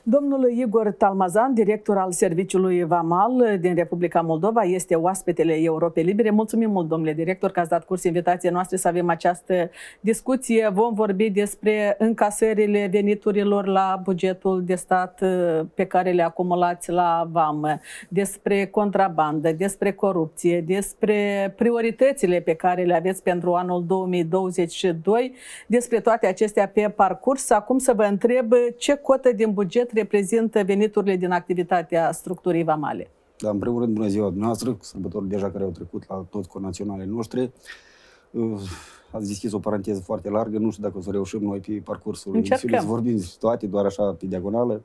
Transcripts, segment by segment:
Domnul Igor Talmazan, director al Serviciului Vamal din Republica Moldova, este oaspetele Europei Libere. Mulțumim mult, domnule director, că ați dat curs invitației noastre să avem această discuție. Vom vorbi despre încasările veniturilor la bugetul de stat pe care le acumulați la vamă, despre contrabandă, despre corupție, despre prioritățile pe care le aveți pentru anul 2022, despre toate acestea pe parcurs. Acum să vă întreb ce cotă din buget reprezintă veniturile din activitatea structurii vamale. Da, în primul rând, bună ziua dumneavoastră, sărbători deja care au trecut la toți conaționalii noștri. Ați deschis o paranteză foarte largă, nu știu dacă o să reușim noi pe parcursul emisiunii să vorbim despre toate, doar așa pe diagonală.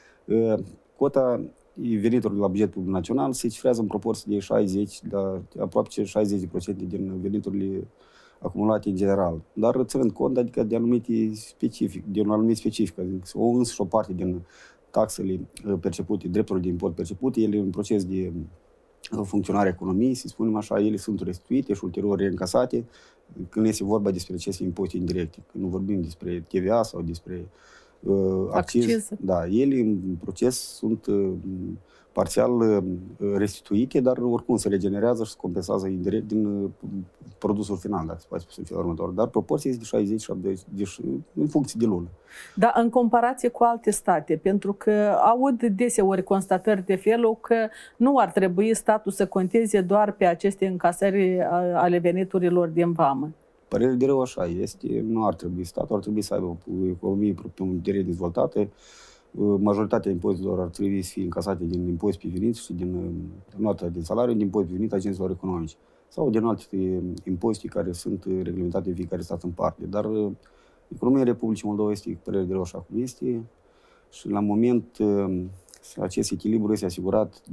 Cota veniturilor la bugetul național se cifrează în proporție de 60, aproape 60% din veniturile acumulate în general, dar ținând cont, adică de un anumit specific, adică o parte din taxele percepute, drepturile de import percepute, ele în proces de funcționare a economiei, să spunem așa, ele sunt restituite și ulterior reîncasate când este vorba despre aceste impozite indirecte. Când nu vorbim despre TVA sau despre acciz, da, ele în proces sunt parțial restituite, dar oricum se regenerează și se compensează indirect din produsul final, dacă se poate spune în felul următor. Dar proporția este de 60-70, în funcție de lună. Da, în comparație cu alte state, pentru că aud deseori constatări de felul că nu ar trebui statul să conteze doar pe aceste încasări ale veniturilor din vamă. Părerea de rău așa este, nu ar trebui. Statul ar trebui să aibă o economie direct dezvoltată. Majoritatea impozitelor ar trebui să fie încasate din impozit pe venit și din nota de salariu, din impozit pe venit agenților economici sau din alte impozite care sunt reglementate în fiecare stat în parte. Dar economia Republicii Moldova este, părerea de rău așa cum este, și la moment acest echilibru este asigurat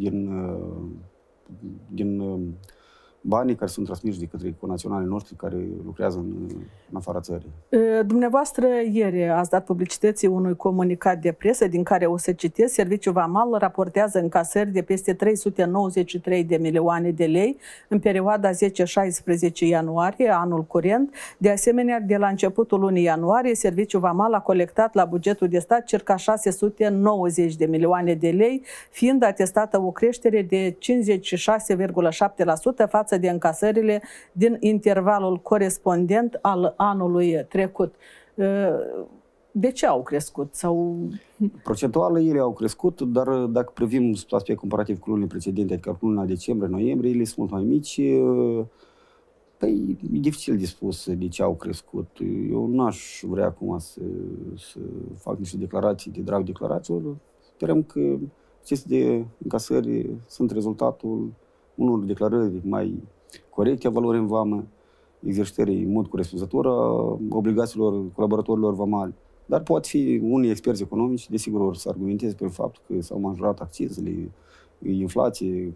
din banii care sunt transmiși de către conaționalii noștri care lucrează în afara țării. Dumneavoastră ieri ați dat publicității unui comunicat de presă din care o să citesc: Serviciul Vamal raportează încasări de peste 393 de milioane de lei în perioada 10-16 ianuarie, anul curent. De asemenea, de la începutul lunii ianuarie, Serviciul Vamal a colectat la bugetul de stat circa 690 de milioane de lei, fiind atestată o creștere de 56,7% față de încasările din intervalul corespondent al anului trecut. De ce au crescut? Procentual ele au crescut, dar dacă privim aspect comparativ cu lunile precedente, adică cu luna decembrie-noiembrie, ele sunt mult mai mici. Păi, e dificil de spus de ce au crescut. Eu n-aș vrea acum să fac niște declarații de drag declarațiilor. Sperăm că aceste încasări sunt rezultatul unor declarări mai corecte a valorii în vamă, exercitării în mod corespunzător a obligațiilor colaboratorilor vamali. Dar pot fi unii experți economici, desigur, or să argumenteze pe faptul că s-au majorat accizele, inflație,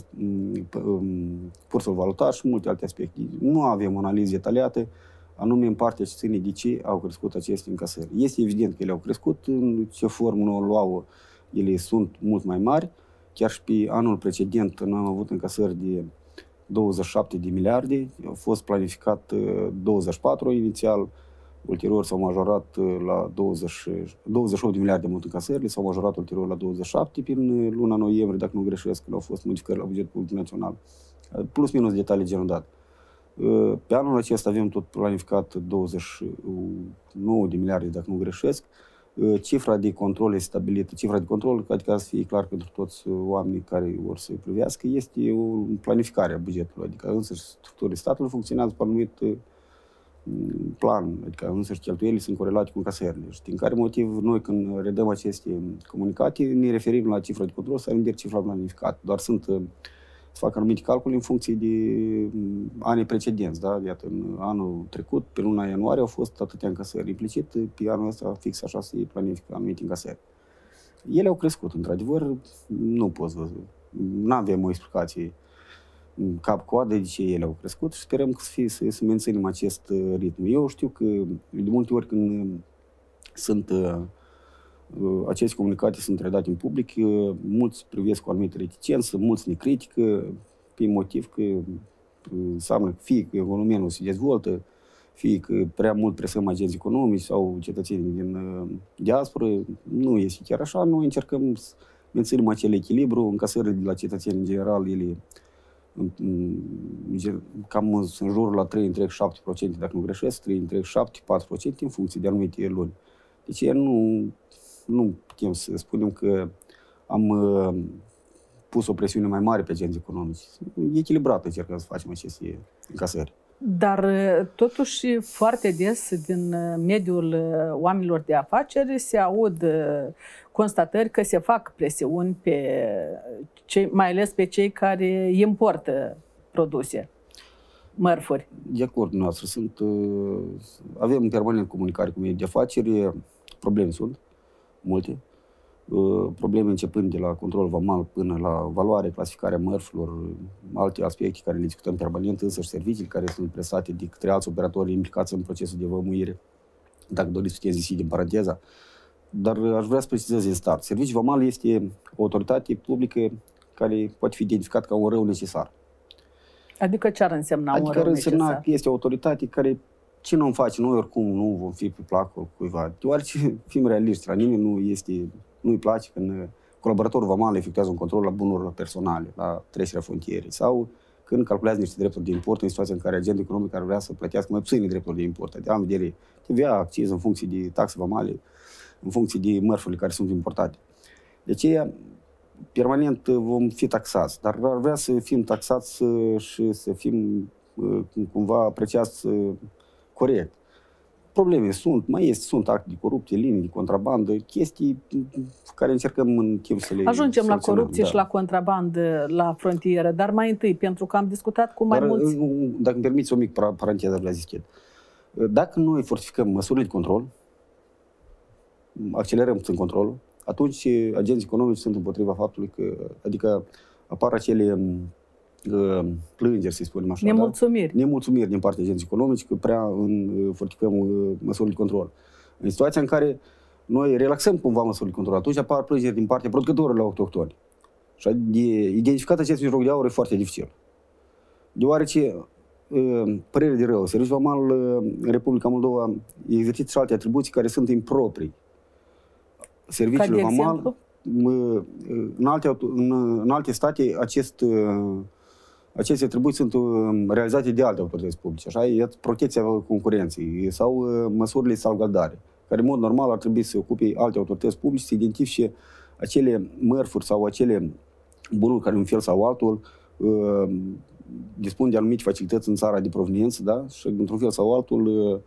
cursul valutar și multe alte aspecte. Nu avem o analiză detaliată, anume în partea ce ține de ce au crescut aceste încasări. Este evident că ele au crescut, în ce formă o luau, ele sunt mult mai mari. Chiar și pe anul precedent noi am avut încasări de 27 de miliarde, au fost planificat 24 inițial, ulterior s-au majorat la 28 de miliarde mult încasările, s-au majorat ulterior la 27 prin luna noiembrie, dacă nu greșesc, când au fost modificări la bugetul public național. Plus minus detalii genul dat. Pe anul acesta avem tot planificat 29 de miliarde, dacă nu greșesc. Cifra de control este stabilită. Cifra de control, adică să fie clar pentru toți oamenii care vor să privească, este o planificare a bugetului. Adică însăși structurile statului funcționează pe anumit plan, adică însăși cheltuielile sunt corelate cu încasările. Și din care motiv noi când redăm aceste comunicate ne referim la cifra de control sau îndir cifra planificată. Doar se fac anumite calcule în funcție de anii precedenți. Da? Iată, în anul trecut, pe luna ianuarie, au fost atâtea încasări. Implicit, pe anul ăsta, fix așa, se planifică anumite încasări. Ele au crescut, într-adevăr, nu nu avem o explicație cap-coadă de ce ele au crescut și sperăm să menținem acest ritm. Eu știu că, de multe ori, când aceste comunicate sunt redate în public, mulți privesc cu o anumită reticență, mulți ne critică pe motiv că înseamnă că fie că economia nu se dezvoltă, fie că prea mult presăm agenți economici sau cetățenii din diasporă. Nu este chiar așa. Noi încercăm să menținem acel echilibru. Încasările de la cetățeni în general, ele cam în jurul la 3,7%, dacă nu greșesc, 3,7-4% în funcție de anumite luni. Deci nu putem să spunem că am pus o presiune mai mare pe agenții economici. Echilibrat încercăm să facem aceste încasări. Dar totuși foarte des din mediul oamenilor de afaceri se aud constatări că se fac presiuni pe mai ales pe cei care importă produse, mărfuri. De acord, noastră. Avem în permanent comunicare cu mediul de afaceri, probleme sunt, multe. Probleme începând de la control vamal până la valoare, clasificarea mărfurilor, alte aspecte care le discutăm permanent, însă și serviciile care sunt prestate de către alți operatori implicați în procesul de vămuire. Dacă doriți, puteți zisi din paranteza. Dar aș vrea să precizez din start. Serviciul vamal este o autoritate publică care poate fi identificată ca un rău necesar. Adică ce ar însemna un rău necesar? Adică ar însemna că este o autoritate care ce nu face, noi oricum nu vom fi pe placul cuiva. Deoarece, fim realiști, la nimeni nu-i place când colaboratorul vamal efectuează un control la bunurile personale, la trecerea frontierei, sau când calculează niște drepturi de import în situația în care agentul economic ar vrea să plătească mai puține drepturi de import. De am vedere TVA, acciz în funcție de taxe vamale, în funcție de mărfurile care sunt importate. De aceea, permanent vom fi taxați, dar ar vrea să fim taxați și să fim cumva apreciați corect. Probleme sunt acte de corupție, linii de contrabandă, chestii care încercăm în timp să le ajungem la corupție și la contrabandă la frontieră, dar mai întâi, pentru că am discutat cu mai mulți... Dacă îmi permiți o mică paranteză la zischet. Dacă noi fortificăm măsurile de control, accelerăm puțin controlul, atunci agenții economici sunt împotriva faptului că, adică apar acele plângeri, să spunem așa. Nemulțumiri. Da? Nemulțumiri din partea agenții economici că prea fortificăm măsurile de control. În situația în care noi relaxăm cumva măsurile de control, atunci apar plângeri din partea producătorilor autohtoni. Și de identificat acest mijloc de aur e foarte dificil. Deoarece, părere de rău, Serviciul Vamal în Republica Moldova exercită și alte atribuții care sunt improprii. Serviciul Vamal, în alte state, aceste atribuții sunt realizate de alte autorități publice, așa, e protecția concurenței sau măsurile de salvgardare, care în mod normal ar trebui să ocupe alte autorități publice, să identifice acele mărfuri sau acele bunuri care în fel sau altul dispun de anumite facilități în țara de proveniență, da? Și într-un fel sau altul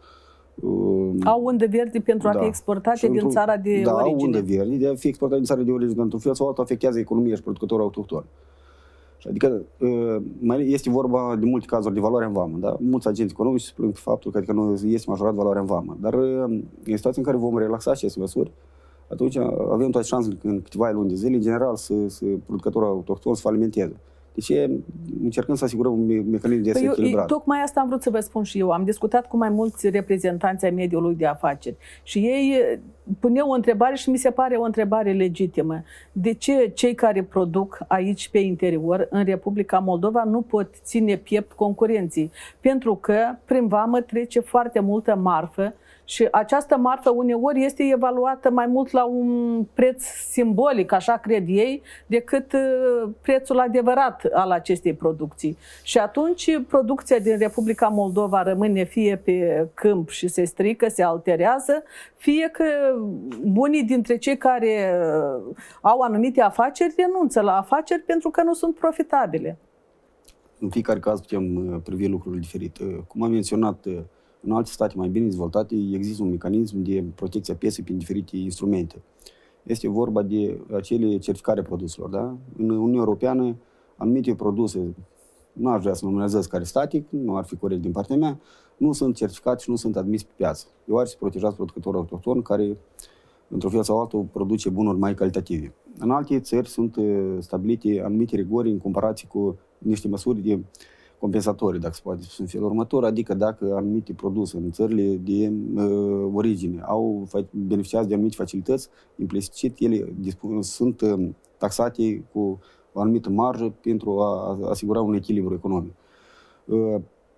au undă verde pentru a fi exportate din țara de origine. Da, au undă verde de a fi exportate din țara de origine, într-un fel sau altul afectează economia și producătorul autohton. Adică este vorba de multe cazuri de valoare în vamă. Da? Mulți agenți economici se plâng pe faptul că adică nu este majorat valoarea în vamă. Dar în situația în care vom relaxa aceste măsuri, atunci avem toate șansele în câteva luni de zile, în general, să producătorul autohton să falimenteze. Deci încercăm să asigurăm un mecanism de echilibrat. Tocmai asta am vrut să vă spun și eu. Am discutat cu mai mulți reprezentanți ai mediului de afaceri și ei puneau o întrebare și mi se pare o întrebare legitimă. De ce cei care produc aici pe interior, în Republica Moldova, nu pot ține piept concurenții? Pentru că prin vamă trece foarte multă marfă și această marfă uneori este evaluată mai mult la un preț simbolic, așa cred ei, decât prețul adevărat al acestei producții. Și atunci producția din Republica Moldova rămâne fie pe câmp și se strică, se alterează, fie că unii dintre cei care au anumite afaceri renunță la afaceri pentru că nu sunt profitabile. În fiecare caz putem privi lucrurile diferit. Cum am menționat, în alte state mai bine dezvoltate există un mecanism de protecție a pieței prin diferite instrumente. Este vorba de acele certificare produselor. Da? În Uniunea Europeană, anumite produse, nu aș vrea să numerez care static, nu ar fi corect din partea mea, nu sunt certificate și nu sunt admise pe piață. Deoarece protejați producătorul autohton care, într-un fel sau altul, produce bunuri mai calitative. În alte țări sunt stabilite anumite rigori în comparație cu niște măsuri de compensatorii, dacă se poate în felul următor, adică dacă anumite produse în țările de origine beneficiază de anumite facilități, implicit ele sunt taxate cu o anumită marjă pentru a asigura un echilibru economic.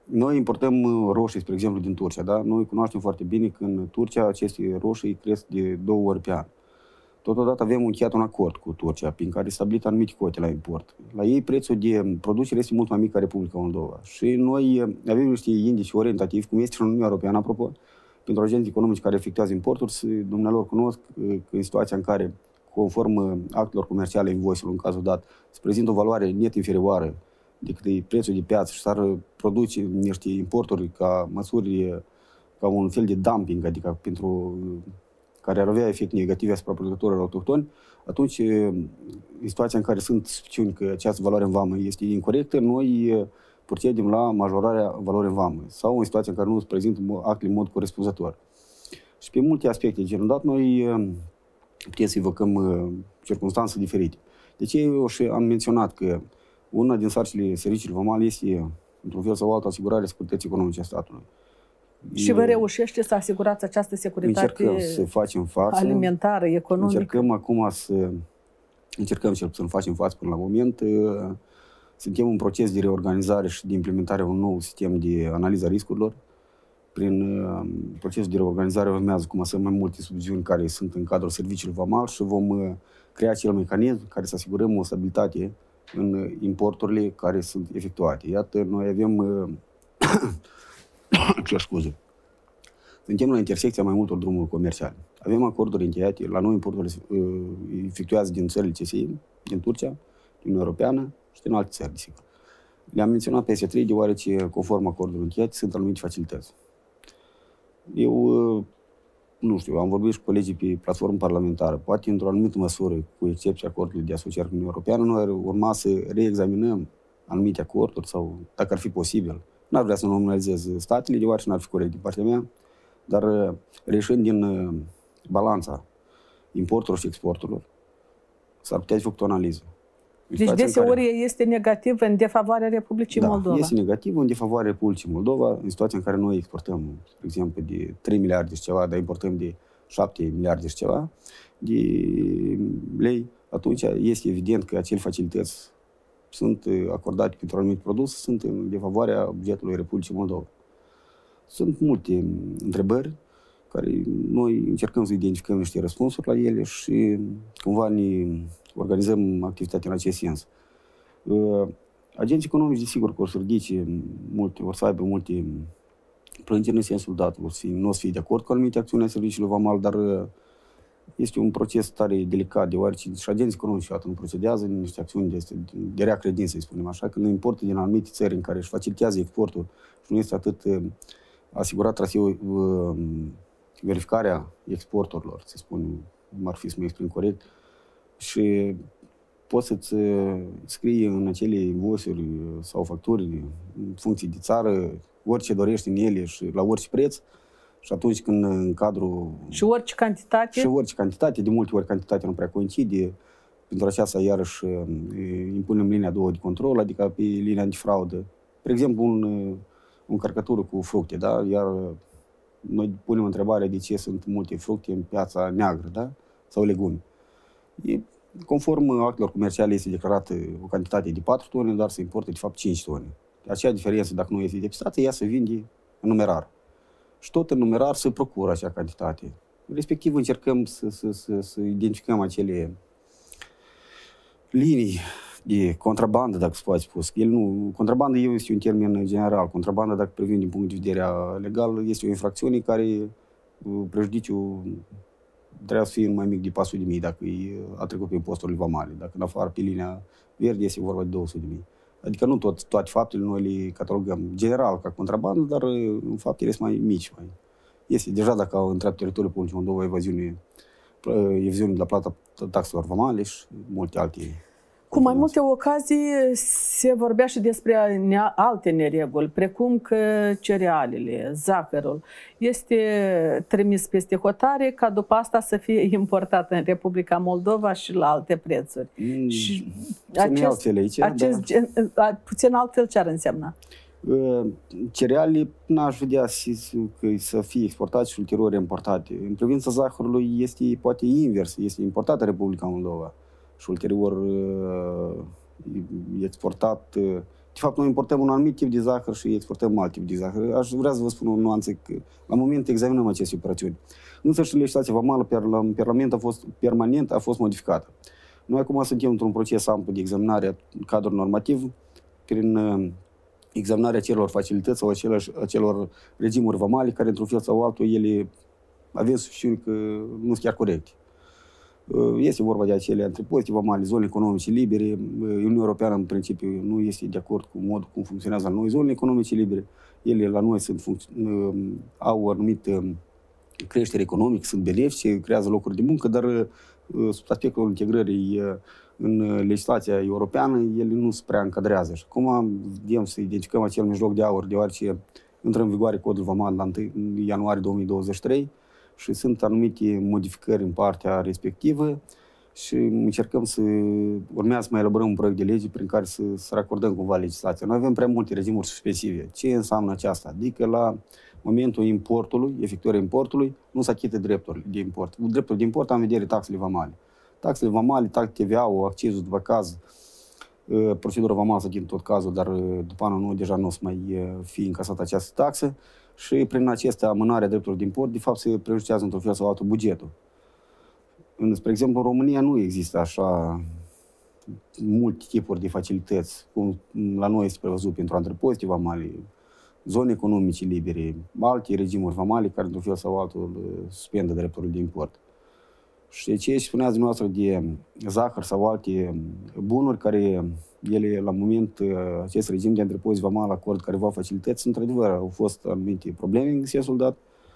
noi importăm roșii, spre exemplu, din Turcia. Da? Noi cunoaștem foarte bine că în Turcia aceste roșii cresc de 2 ori pe an. Totodată avem încheiat un acord cu Turcia, prin care stabilit anumite cote la import. La ei prețul de producere este mult mai mic ca Republica Moldova. Și noi avem niște indici orientativi, cum este și în Uniunea Europeană, apropo, pentru agenții economici care efectuează importuri, dumnealor cunosc că în situația în care, conform actelor comerciale, invoice-ul în cazul dat, se prezintă o valoare net inferioară decât prețul de piață și s-ar produce niște importuri ca măsuri, ca un fel de dumping, adică pentru care ar avea efect negativ asupra producătorilor autohtoni, atunci, în situația în care sunt suspiciuni că această valoare în vamă este incorectă, noi procedem la majorarea valorii în vamă sau în situația în care nu se prezintă actele în mod corespunzător. Și pe multe aspecte, genul dat, noi putem să invocăm circunstanțe diferite. De ce eu și am menționat că una din sarcinile serviciilor vamale este, într-un fel sau altul, asigurarea securității economice a statului. Și vă reușește să asigurați această securitate să facem față, alimentară, economică? Încercăm acum să facem față până la moment. Suntem în proces de reorganizare și de implementare a un nou sistem de analiză a riscurilor. Prin procesul de reorganizare urmează cum să mai multe subdiviziuni care sunt în cadrul serviciilor vamal și vom crea acel mecanism care să asigurăm o stabilitate în importurile care sunt efectuate. Iată, noi avem suntem la intersecția mai multor drumuri comerciale. Avem acorduri încheiate, la noi importurile efectuează din țările CSI, din Turcia, din Uniunea Europeană și din alte țări, desigur. Le-am menționat pe S3 deoarece, conform acordului încheiate, sunt anumite facilități. Eu, nu știu, am vorbit și cu colegii pe platformă parlamentară. Poate, într-o anumită măsură, cu excepția acordului de asociere cu Uniunea Europeană, noi ar urma să reexaminăm anumite acorduri sau, dacă ar fi posibil. N-ar vrea să nominalizez statele, deoarece n-ar fi corect din partea mea, dar reieșind din balanța importurilor și exporturilor, s-ar putea făcut o analiză. Deci deseori este negativ în defavoarea Republicii Moldova. Este negativ în defavoarea Republicii Moldova, în situația în care noi exportăm, spre exemplu, de 3 miliarde și ceva, dar importăm de 7 miliarde și ceva de lei, atunci este evident că acele facilități sunt acordate pentru un anumit produs, sunt în defavoarea bugetului Republicii Moldova. Sunt multe întrebări care noi încercăm să identificăm niște răspunsuri la ele și cumva ne organizăm activitatea în acest sens. Agenții economici, desigur, că o să ridice multe, o să aibă multe plângeri în sensul dat, nu o să fie de acord cu anumite acțiuni a serviciilor vamal, dar este un proces tare delicat, deoarece și agenții economici nu procedează în niște acțiuni de rea credință, să spunem așa, când importă din anumite țări în care își facilitează exportul și nu este atât asigurat traseul, verificarea exporturilor, să spun, cum ar fi să mă exprim corect, și poți să-ți scrii în acele invoice-uri sau facturi, în funcție de țară, orice dorești în ele și la orice preț. Și atunci când în cadrul... Și orice cantitate? Și orice cantitate, de multe ori cantitatea nu prea coincide. Pentru aceasta, iarăși, impunem linia 2 de control, adică pe linia antifraudă. Spre exemplu, o încărcătură cu fructe, da? Iar noi punem întrebarea de ce sunt multe fructe în piața neagră, da? Sau legume. Conform actelor comerciale este declarată o cantitate de 4 tone, dar se importă de fapt 5 tone. Acea diferență, dacă nu este depistată, ea se vinde în numerar. Și tot în numerar se procură acea cantitate. Respectiv încercăm să identificăm acele linii de contrabandă, dacă se poate spus. Contrabandă este un termen general. Contrabanda, dacă privim din punct de vedere legal, este o infracțiune care prejudiciul trebuie să fie mai mic de 400.000 dacă a trecut pe posturile vamale. Dacă în afară pe linia verde este vorba de 200.000. Adică nu toate faptele noi le catalogăm general ca contrabandă, dar în fapt ele sunt mai mici. Este deja, dacă au intrat teritoriul public Moldova, evaziune de la plata taxelor vamale și multe alte. Cu mai multe ocazii se vorbea și despre alte nereguli, precum că cerealele, zahărul, este trimis peste hotare ca după asta să fie importat în Republica Moldova și la alte prețuri. Și puțin altfel ce ar însemna? Cerealele n-aș vedea să fie exportate și ulterior importate. În privința zahărului este poate invers, este importată în Republica Moldova și ulterior exportat De fapt, noi importăm un anumit tip de zahăr și exportăm alt tip de zahăr. Aș vrea să vă spun o nuanță că la moment examinăm aceste operațiuni. Însă și legislația vamală permanent a fost modificată. Noi acum suntem într-un proces amplu de examinare a cadrului normativ prin examinarea celor facilități sau acelor regimuri vamale care, într-un fel sau altul, ele avem suspiciuni că nu sunt chiar corecte. Este vorba de acele întrepozite vamale, zone economice libere. Uniunea Europeană, în principiu, nu este de acord cu modul cum funcționează la noi zonele economice libere. Ele la noi au o anumită creștere economică, sunt benefice, creează locuri de muncă, dar sub aspectul integrării în legislația europeană, ele nu se prea încadrează. Și acum vedem să identificăm acel mijloc de aur, deoarece intră în vigoare codul vamal la 1 ianuarie 2023 și sunt anumite modificări în partea respectivă și încercăm să urmează să mai elaborăm un proiect de lege prin care să racordăm cumva legislația. Noi avem prea multe regimuri suspensive. Ce înseamnă aceasta? Adică la momentul importului, efectuării importului, nu se achită drepturile de import. Dreptul de import am în vedere taxele vamale. Taxele vamale, taxe TVA-ul, accisul după caz, procedura vamală din tot cazul, dar după anul nou deja nu o să mai fi încasată această taxă și prin acestea amânarea drepturilor de import, de fapt se prejudicează într-un fel sau altul bugetul. Spre exemplu, în România nu există așa multe tipuri de facilități, cum la noi este prevăzut pentru antrepozite vamale, zone economice libere, alte regimuri vamale care, într-un fel sau altul, suspendă drepturile de import. Și ce spuneați dumneavoastră de zahăr sau alte bunuri care ele, la moment, acest regim de antrepozit vamal acord careva facilități, într-adevăr, au fost anumite probleme în sensul dat.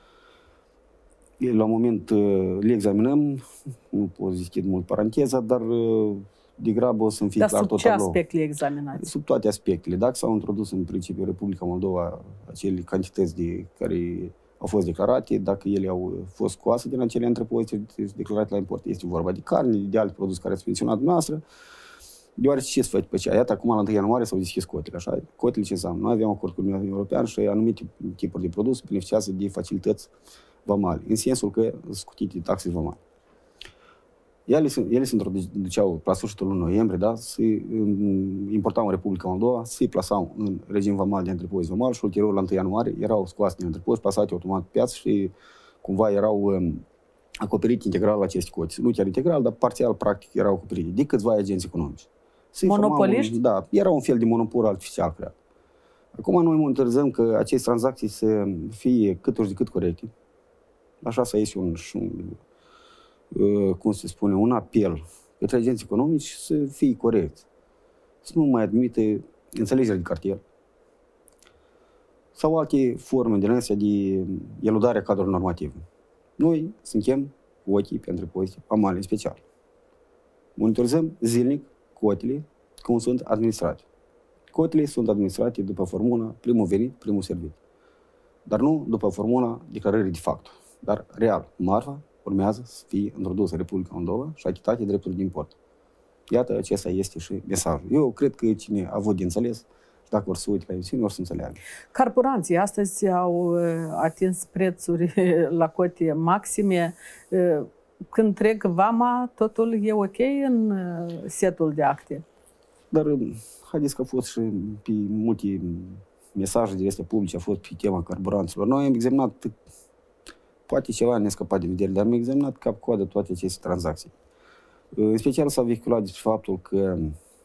La moment le examinăm, nu pot să deschid mult paranteza, dar degrabă o să-mi fie clar tot tablou. Dar sub ce aspect le examinați? Sub toate aspectele. Dacă s-au introdus în principiu Republica Moldova acele cantități care au fost declarate, dacă ele au fost scoase din acele întrepozite declarate la import, este vorba de carne, de alte produse care ați menționat dumneavoastră, deoarece ce se face pe aceea? Iată, acum la 1 ianuarie s-au deschis cotele, așa? Cotele ce înseamnă? Noi avem acord cu Uniunea Europeană și anumite tipuri de produse beneficiază de facilități vamale, în sensul că sunt scutite de taxe vamale. Ele se introduceau la sfârșitul lunii noiembrie, da? Se importau în Republica Moldova, se plasau în regim vamal de întrepozit vamal și ulterior la 1 ianuarie erau scoase din întrepozit, plasate automat pe piață și cumva erau acoperite integral aceste cote. Nu chiar integral, dar parțial, practic, erau acoperite de câțiva agenți economici. Monopoliști? Da, era un fel de monopol artificial creat. Acum noi monitorizăm că aceste tranzacții să fie cât ori de cât corecte. Așa să iese cum se spune, un apel către agenții economici să fie corect. Să nu mai admite înțelegere de cartel sau alte forme din astea de eludare a cadrului normativ. Noi suntem cu ochii pe întrepozite vamale în special. Monitorizăm zilnic cotele cum sunt administrate. Cotele sunt administrate după formula primul venit, primul servit. Dar nu după formula declarării de fapt. Dar real, marfa urmează să fie introdusă în Republica Moldova și achitate drepturi de import. Iată, acesta este și mesajul. Eu cred că cine a avut de înțeles și dacă vor să uite la emisiune, vor să înțeleagă. Carburanții astăzi au atins prețuri la cote maxime. Când trec vama, totul e ok în setul de acte? Dar haideți că a fost și pe multe mesaje de astea publice, a fost pe tema carburanților. Noi am examinat, poate ceva ne-a scăpat de vedere, dar am examinat cap-coadă toate aceste tranzacții. În special s-a vehiculat despre faptul că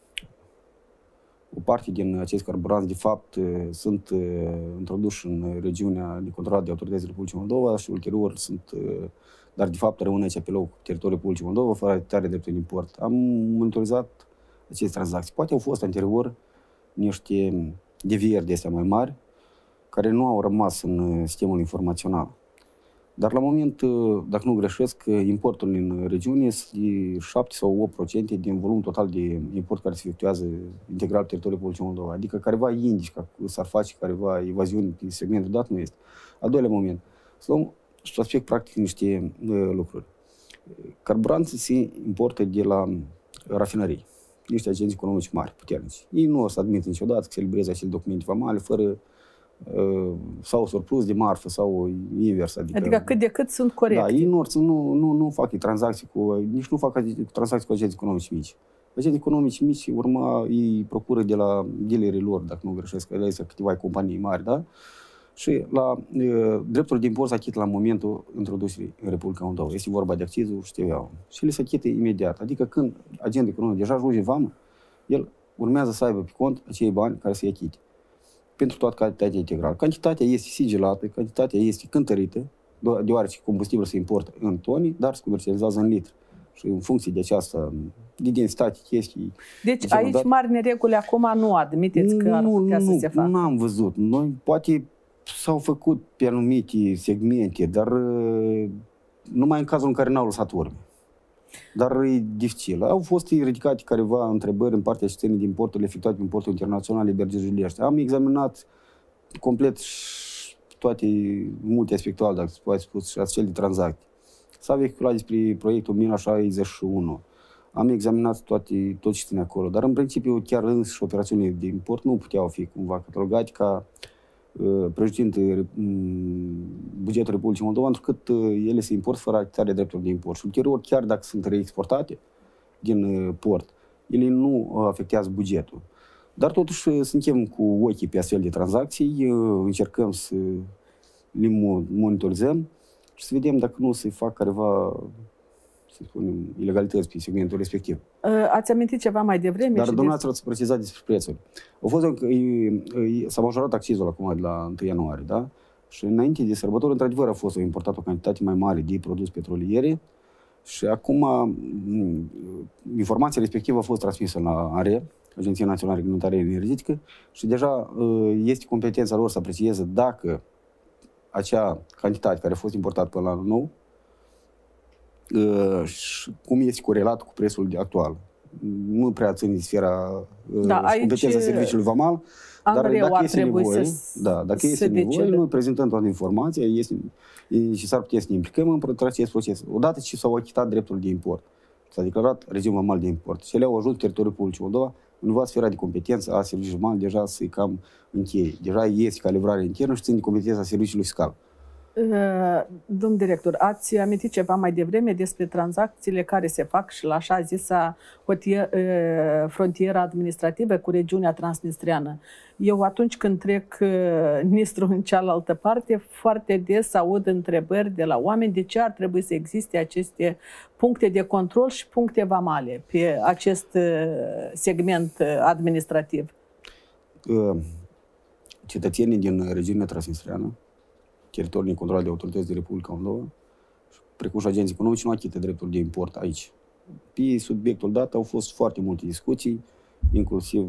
o parte din acești carburanți, de fapt, sunt introduși în regiunea de controlat de autoritățile Republicii Moldova și ulterior sunt, dar de fapt rămân aici pe loc teritoriul Republicii Moldova, fără achitare de dreptul de import. Am monitorizat aceste tranzacții. Poate au fost anterior niște devieri de astea mai mari, care nu au rămas în sistemul informațional. Dar la moment, dacă nu greșesc, importul în regiune este de 7 sau 8% din volumul total de import care se efectuează integral pe teritoriul Republicii Moldova. Adică careva indici că s-ar face careva evaziuni pe segmentul dat, nu este. Al doilea moment, să luăm și aspect practic niște lucruri. Carburanții se importă de la rafinării, niște agenți economici mari, puternici. Ei nu o să admită niciodată că se elibereze acele documente vamale fără sau surplus de marfă sau invers. Adică cât de cât sunt corecte. Da, ei nu fac tranzacții nici nu fac tranzacții cu agenți economici mici. agenți economici mici urma, îi procură de la dealerii lor, dacă nu greșesc, că câteva companii mari, da? Și la dreptul de import se achită la momentul introducerii în Republica Moldova. Este vorba de accizul și TVA-ul. Și le se achită imediat. Adică când agentul economic deja ajunge în vamă, el urmează să aibă pe cont acei bani care se achite. Pentru toată cantitatea integrală. Cantitatea este sigilată, cantitatea este cântărită, deoarece combustibilul se importă în tone, dar se comercializează în litri. Și în funcție de aceasta, de densitate, chestii... Deci aici mari nereguli acum nu admiteți că ar putea să se facă? Nu am văzut. Noi poate s-au făcut pe anumite segmente, dar numai în cazul în care n-au lăsat urme. Dar e dificil. Au fost ridicate careva întrebări în partea cetățenii din porturile efectuate prin portul internațional Berge-Juliești. Am examinat complet multe aspectuale, dacă se poate spus, și astfel de tranzacții. S-a vehiculat despre proiectul 1061. Am examinat tot ce ține acolo, dar în principiu chiar însăși operațiunile de import nu puteau fi cumva catalogate ca prejudiciind bugetul Republicii Moldova, întrucât ele se import fără achitarea drepturilor de import. Și ulterior, chiar dacă sunt reexportate din port, ele nu afectează bugetul. Dar totuși suntem cu ochii pe astfel de tranzacții, încercăm să le monitorizăm și să vedem dacă nu se fac careva, să spunem, ilegalități pe segmentul respectiv. Ați amintit ceva mai devreme. Dar dumneavoastră ați precizat despre prețuri. S-a majorat accizul acum de la 1 ianuarie, da? Și înainte de sărbători, într-adevăr, a fost importat o cantitate mai mare de produse petroliere și acum informația respectivă a fost transmisă la ANRE, Agenția Națională de Reglementare Energetică, și deja este competența lor să aprecieze dacă acea cantitate care a fost importată până la anul nou, cum este corelat cu prețul actual. Nu prea ține sfera competența serviciului VAMAL, dar dacă este nevoie, noi prezentăm toată informația, este necesar putem să ne implicăm în acest proces. Odată ce s-au achitat dreptul de import, s-a declarat regim VAMAL de import, și le-au ajuns teritoriul Republicii Moldova, undeva sfera de competență a serviciului VAMAL deja se cam încheie. Deja este ca livrare internă și ține de competența serviciului fiscal. Domn director, ați amintit ceva mai devreme despre tranzacțiile care se fac și la așa zisa frontiera administrativă cu regiunea transnistreană. Eu atunci când trec Nistru în cealaltă parte, foarte des aud întrebări de la oameni de ce ar trebui să existe aceste puncte de control și puncte vamale pe acest segment administrativ. Cetățenii din regiunea transnistreană, teritoriul controlat de autorități de Republica Moldova, precum și agenții economici, nu achită dreptul de import aici. Pe subiectul dat au fost foarte multe discuții, inclusiv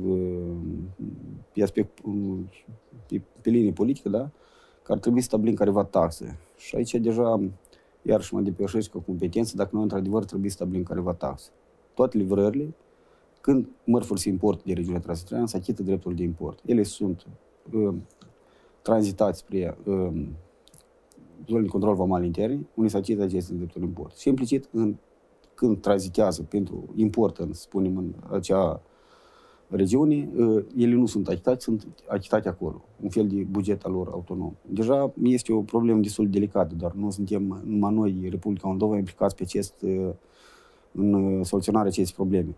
pe linie politică, da? Că ar trebui să stabilim careva taxe. Și aici deja, iarăși mă depășesc cu competență, dacă noi într-adevăr trebuie să stabilim careva taxe. Toate livrările, când mărfuri se importă de regiunea transnistreană, se achită dreptul de import. Ele sunt tranzitați spre zonele de control vamal interne, unde se achită aceste drepturi de import. Și implicit, când tranzitează pentru import, să spunem, în acea regiune, ele nu sunt achitate, sunt achitate acolo. Un fel de buget al lor autonom. Deja este o problemă destul de delicată, dar nu suntem numai noi, Republica Moldova, implicați pe în soluționarea acestei probleme.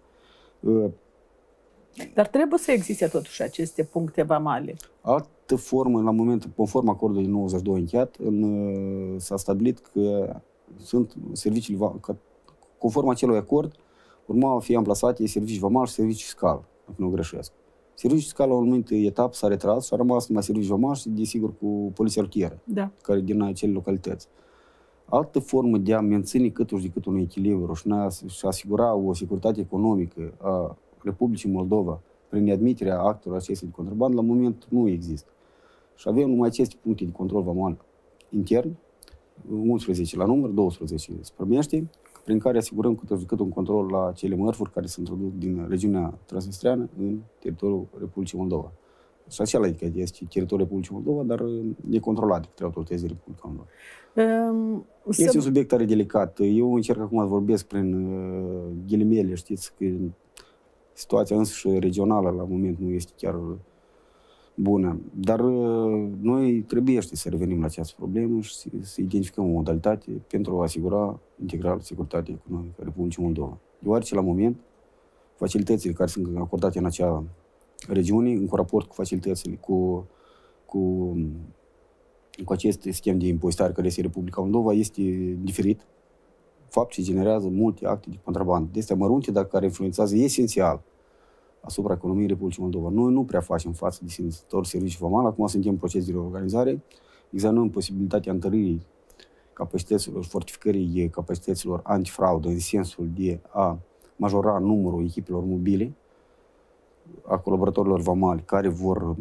Dar trebuie să existe totuși aceste puncte vamale. Altă formă, la moment, conform acordului 92 încheiat, s-a stabilit că sunt serviciile, conform acelui acord, urmau a fi amplasate servicii vamal și servicii fiscal, dacă nu greșesc. Serviciul fiscal, la un moment etap, s-a retras și a rămas numai serviciul vamal și, desigur, cu poliția rutieră, care din acele localități. Altă formă de a menține câtuși de cât un echilibru și a asigura o securitate economică a Republicii Moldova prin admiterea actelor acestei de contrabandă, la moment nu există. Și avem numai aceste puncte de control vamal intern, 11 la număr, 12 se primește, prin care asigurăm cât un control la cele mărfuri care se introduc din regiunea transnistreană în teritoriul Republicii Moldova. Și acela este teritoriul Republicii Moldova, dar e controlat de către autoritățile Republicii Moldova. Este un subiect tare delicat. Eu încerc acum să vorbesc prin ghilimele, știți că situația însăși regională la moment nu este chiar bună. Dar noi trebuie să revenim la această problemă și să identificăm o modalitate pentru a asigura integral securitatea economică a Republicii Moldova. Deoarece la moment facilitățile care sunt acordate în acea regiune, în raport cu facilitățile, cu acest schimb de impozitare care este Republica Moldova, este diferit. Fapt ce generează multe acte de contrabandă. De astea mărunte, dar care influențează esențial asupra economiei Republicii Moldova. Noi nu prea facem față de sectorul serviciu vamal. Acum suntem în proces de reorganizare. Examinăm posibilitatea întăririi capacităților, fortificării capacităților antifraudă în sensul de a majora numărul echipelor mobile, a colaboratorilor vamali care vor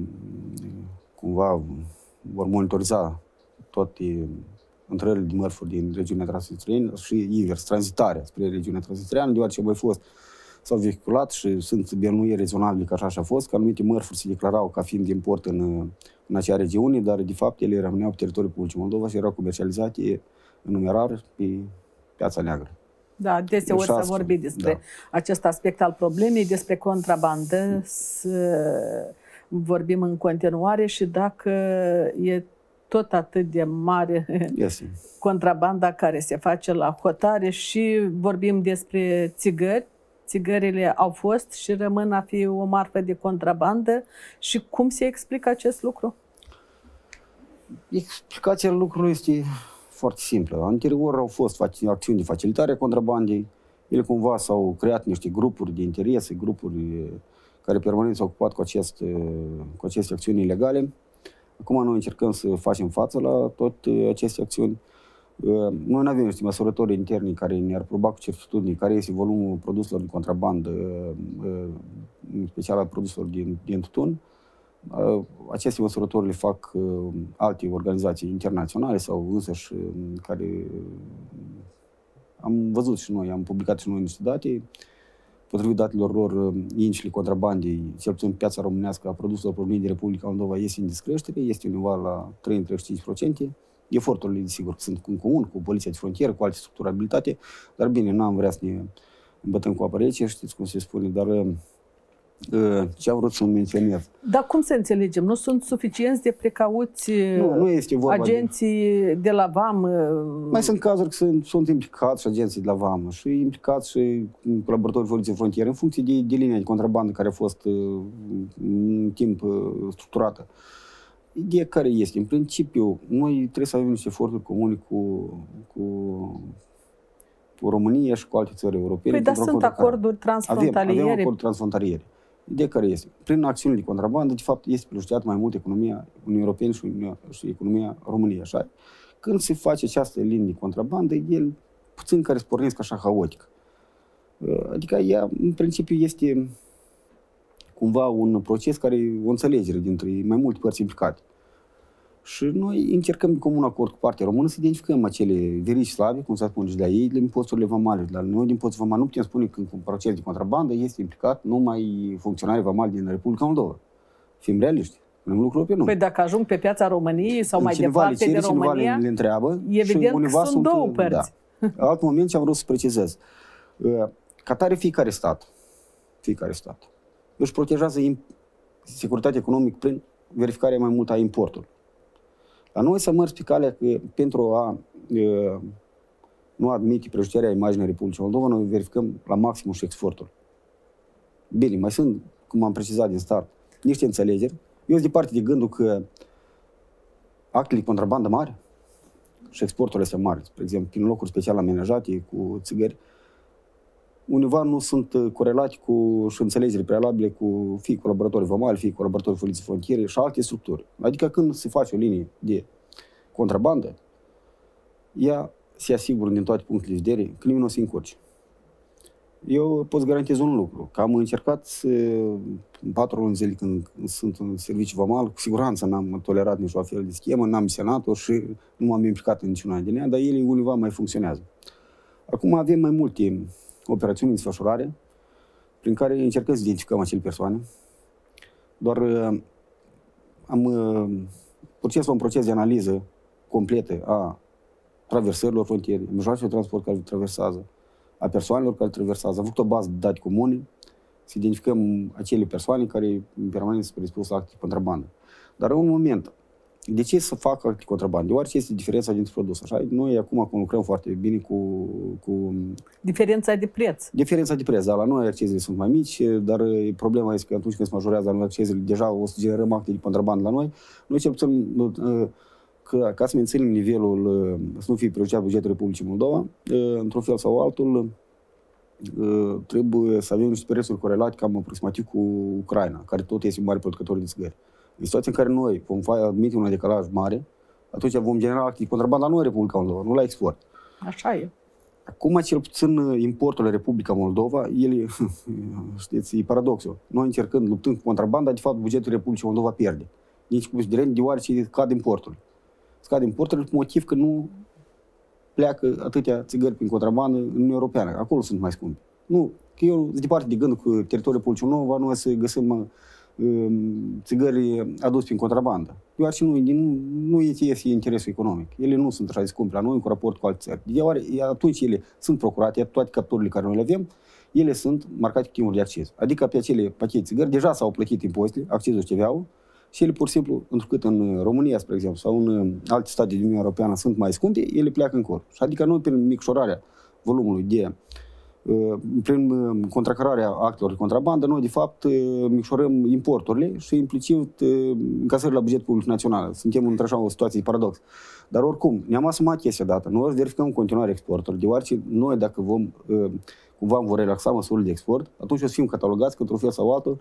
monitoriza toate intrările de mărfuri din regiunea transnistриană și invers, tranzitarea spre regiunea transnistриană, deoarece au mai fost, s-au vehiculat și sunt bănuieri rezonabile că așa a fost, că anumite mărfuri se declarau ca fiind de import în acea regiune, dar de fapt ele rămâneau pe teritoriul Republicii Moldova și erau comercializate în numerar pe piața neagră. Da, deseori s-a vorbit despre acest aspect al problemei, despre contrabandă, să vorbim în continuare și dacă e tot atât de mare contrabanda care se face la hotare și vorbim despre țigări. Țigările au fost și rămân a fi o marfă de contrabandă. Și cum se explică acest lucru? Explicația lucrului este foarte simplă. Anterior au fost acțiuni de facilitare a contrabandei. Ele cumva s-au creat niște grupuri de interese, grupuri care permanent s-au ocupat cu aceste acțiuni ilegale. Acum noi încercăm să facem față la toate aceste acțiuni. Noi nu avem niște măsurători interni care ne-ar proba cu certitudine care este volumul produselor de contrabandă, în special al produselor din tutun. Aceste măsurători le fac alte organizații internaționale sau însăși care am văzut și noi, am publicat și noi niște date. Potrivit datelor lor, indicele contrabandei, cel puțin piața românească a produselor provenite din Republica Moldova, este în descreștere, este undeva la 3-35%. Eforturile, desigur, sunt în comun cu Poliția de Frontieră, cu alte structuri abilitate, dar bine, n-am vrea să ne îmbătăm cu apă rece, știți cum se spune, dar ce am vrut să menționez. Dar cum să înțelegem? Nu sunt suficienți de precauți nu este vorba agenții de la VAMă? Mai sunt cazuri că sunt implicați și agenții de la VAMă și implicați și colaboratorii Poliției Frontiere în funcție de linia de contrabandă care a fost în timp structurată. Ideea care este? În principiu, noi trebuie să avem niște eforturi comune cu România și cu alte țări europene. Păi, dar sunt acorduri transfrontaliere. Avem acorduri transfrontaliere. Ideea care este? Prin acțiuni de contrabandă, de fapt, este privilegiată mai mult economia Uniunii Europene și economia României. Așa? Când se face această linie de contrabandă, el puțin care se pornesc așa haotic. Adică ea, în principiu, este cumva un proces care e o înțelegere dintre mai multe părți implicate. Și noi încercăm de comun acord cu partea română să identificăm acele verici slabe, cum se spune, și de la ei, de imposturile vamale. Dar noi, din imposturile vamale, nu putem spune că în proces de contrabandă este implicat numai funcționarii vamali din Republica Moldova. Fim realiști. Punem lucruri pe nume. Păi dacă ajung pe piața României sau mai departe de România, le întreabă, evident că sunt două părți. Da. Alt moment ce am vrut să precizez. Ca tare fiecare stat își protejează securitatea economică prin verificarea mai mult a importului. La noi s-a mers pe calea că pentru a nu admite prejudicarea imaginii Republicii Moldova, noi verificăm la maximum și exportul. Bine, mai sunt, cum am precizat din start, niște înțelegeri. Eu sunt departe de gândul că actele de contrabandă mari și exporturile astea mari, spre exemplu, prin locuri special amenajate cu țigări, univa nu sunt corelate cu și înțelegeri prealabile cu fie colaboratorii vamali, fie colaboratorii Poliției Frontiere și alte structuri. Adică când se face o linie de contrabandă, ea se asigură din toate punctele de vedere că nimeni nu o să încurce. Eu pot garantez un lucru, că am încercat în 4 luni zile când sunt în serviciu vamal, cu siguranță n-am tolerat nici o fel de schemă, n-am misionat-o și nu m-am implicat în niciuna din ea, dar ele univa mai funcționează. Acum avem mai multe operațiuni în desfășurare, prin care încercăm să identificăm acele persoane. Doar un proces de analiză completă a traversărilor frontiere, mijloacelor de transport care traversează, a persoanelor care traversează. Am făcut o bază de date comune, să identificăm acele persoane care în permanență sunt predispuse la acte de contrabandă. Dar în un moment De ce să facă acte contrabandă? Deoarece este diferența dintre produse. Așa? Noi acum lucrăm foarte bine cu... Diferența de preț. Diferența de preț, da. La noi accizele sunt mai mici, dar problema este că atunci când se majorează la noi accizele, deja o să generăm acte de contrabandă la noi. Noi cel puțin, ca să menținem nivelul, să nu fie prejudiciat bugetul Republicii Moldova, într-un fel sau altul, trebuie să avem niște prețuri corelate cam aproximativ cu Ucraina, care tot este un mare producător de țigări. În situația în care noi vom admite un decalaj mare, atunci vom genera acte de contrabandă la noi, Republica Moldova, nu la export. Așa e. Acum, cel puțin, importurile Republica Moldova, ele, știți, e paradoxul. Noi încercând, luptând cu contrabanda, de fapt, bugetul Republicii Moldova pierde. Nici cu direct, deoarece scad importul. Scad importul cu motiv că nu pleacă atâtea țigări prin contrabandă în Uniunea Europeană. Acolo sunt mai scumpi. Nu, că eu sunt departe de gând cu teritoriul Republicii Moldova, noi să găsim țigări aduse prin contrabandă. Deoarece nu este interesul economic. Ele nu sunt așa de scumpe la noi cu raport cu alte țări. Atunci ele sunt procurate, toate capturile care noi le avem, ele sunt marcate cu timpuri de acces. Adică pe acele pachete țigări deja s-au plătit impozitele, accesul TVA-ul, și ele pur și simplu, întrucât în România, spre exemplu, sau în alte state din Uniunea Europeană sunt mai scumpe, ele pleacă încolo. Și adică noi, prin micșorarea volumului prin contracararea actelor de contrabandă, noi, de fapt, micșorăm importurile și implicit încasările la bugetul public național. Suntem într-așa o situație de paradox. Dar oricum, ne-am asumat chestia dată. Noi verificăm în continuare exporturile, deoarece noi, dacă cumva vom relaxa măsurile de export, atunci o să fim catalogați că, într-un fel sau altul,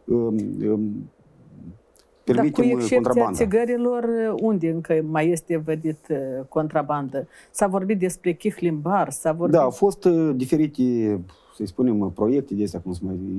dar cu excepția țigărilor, unde încă mai este vădit contrabandă? S-a vorbit despre chihlimbar, s-a vorbit... Da, au fost diferite, să spunem, proiecte de astea, cum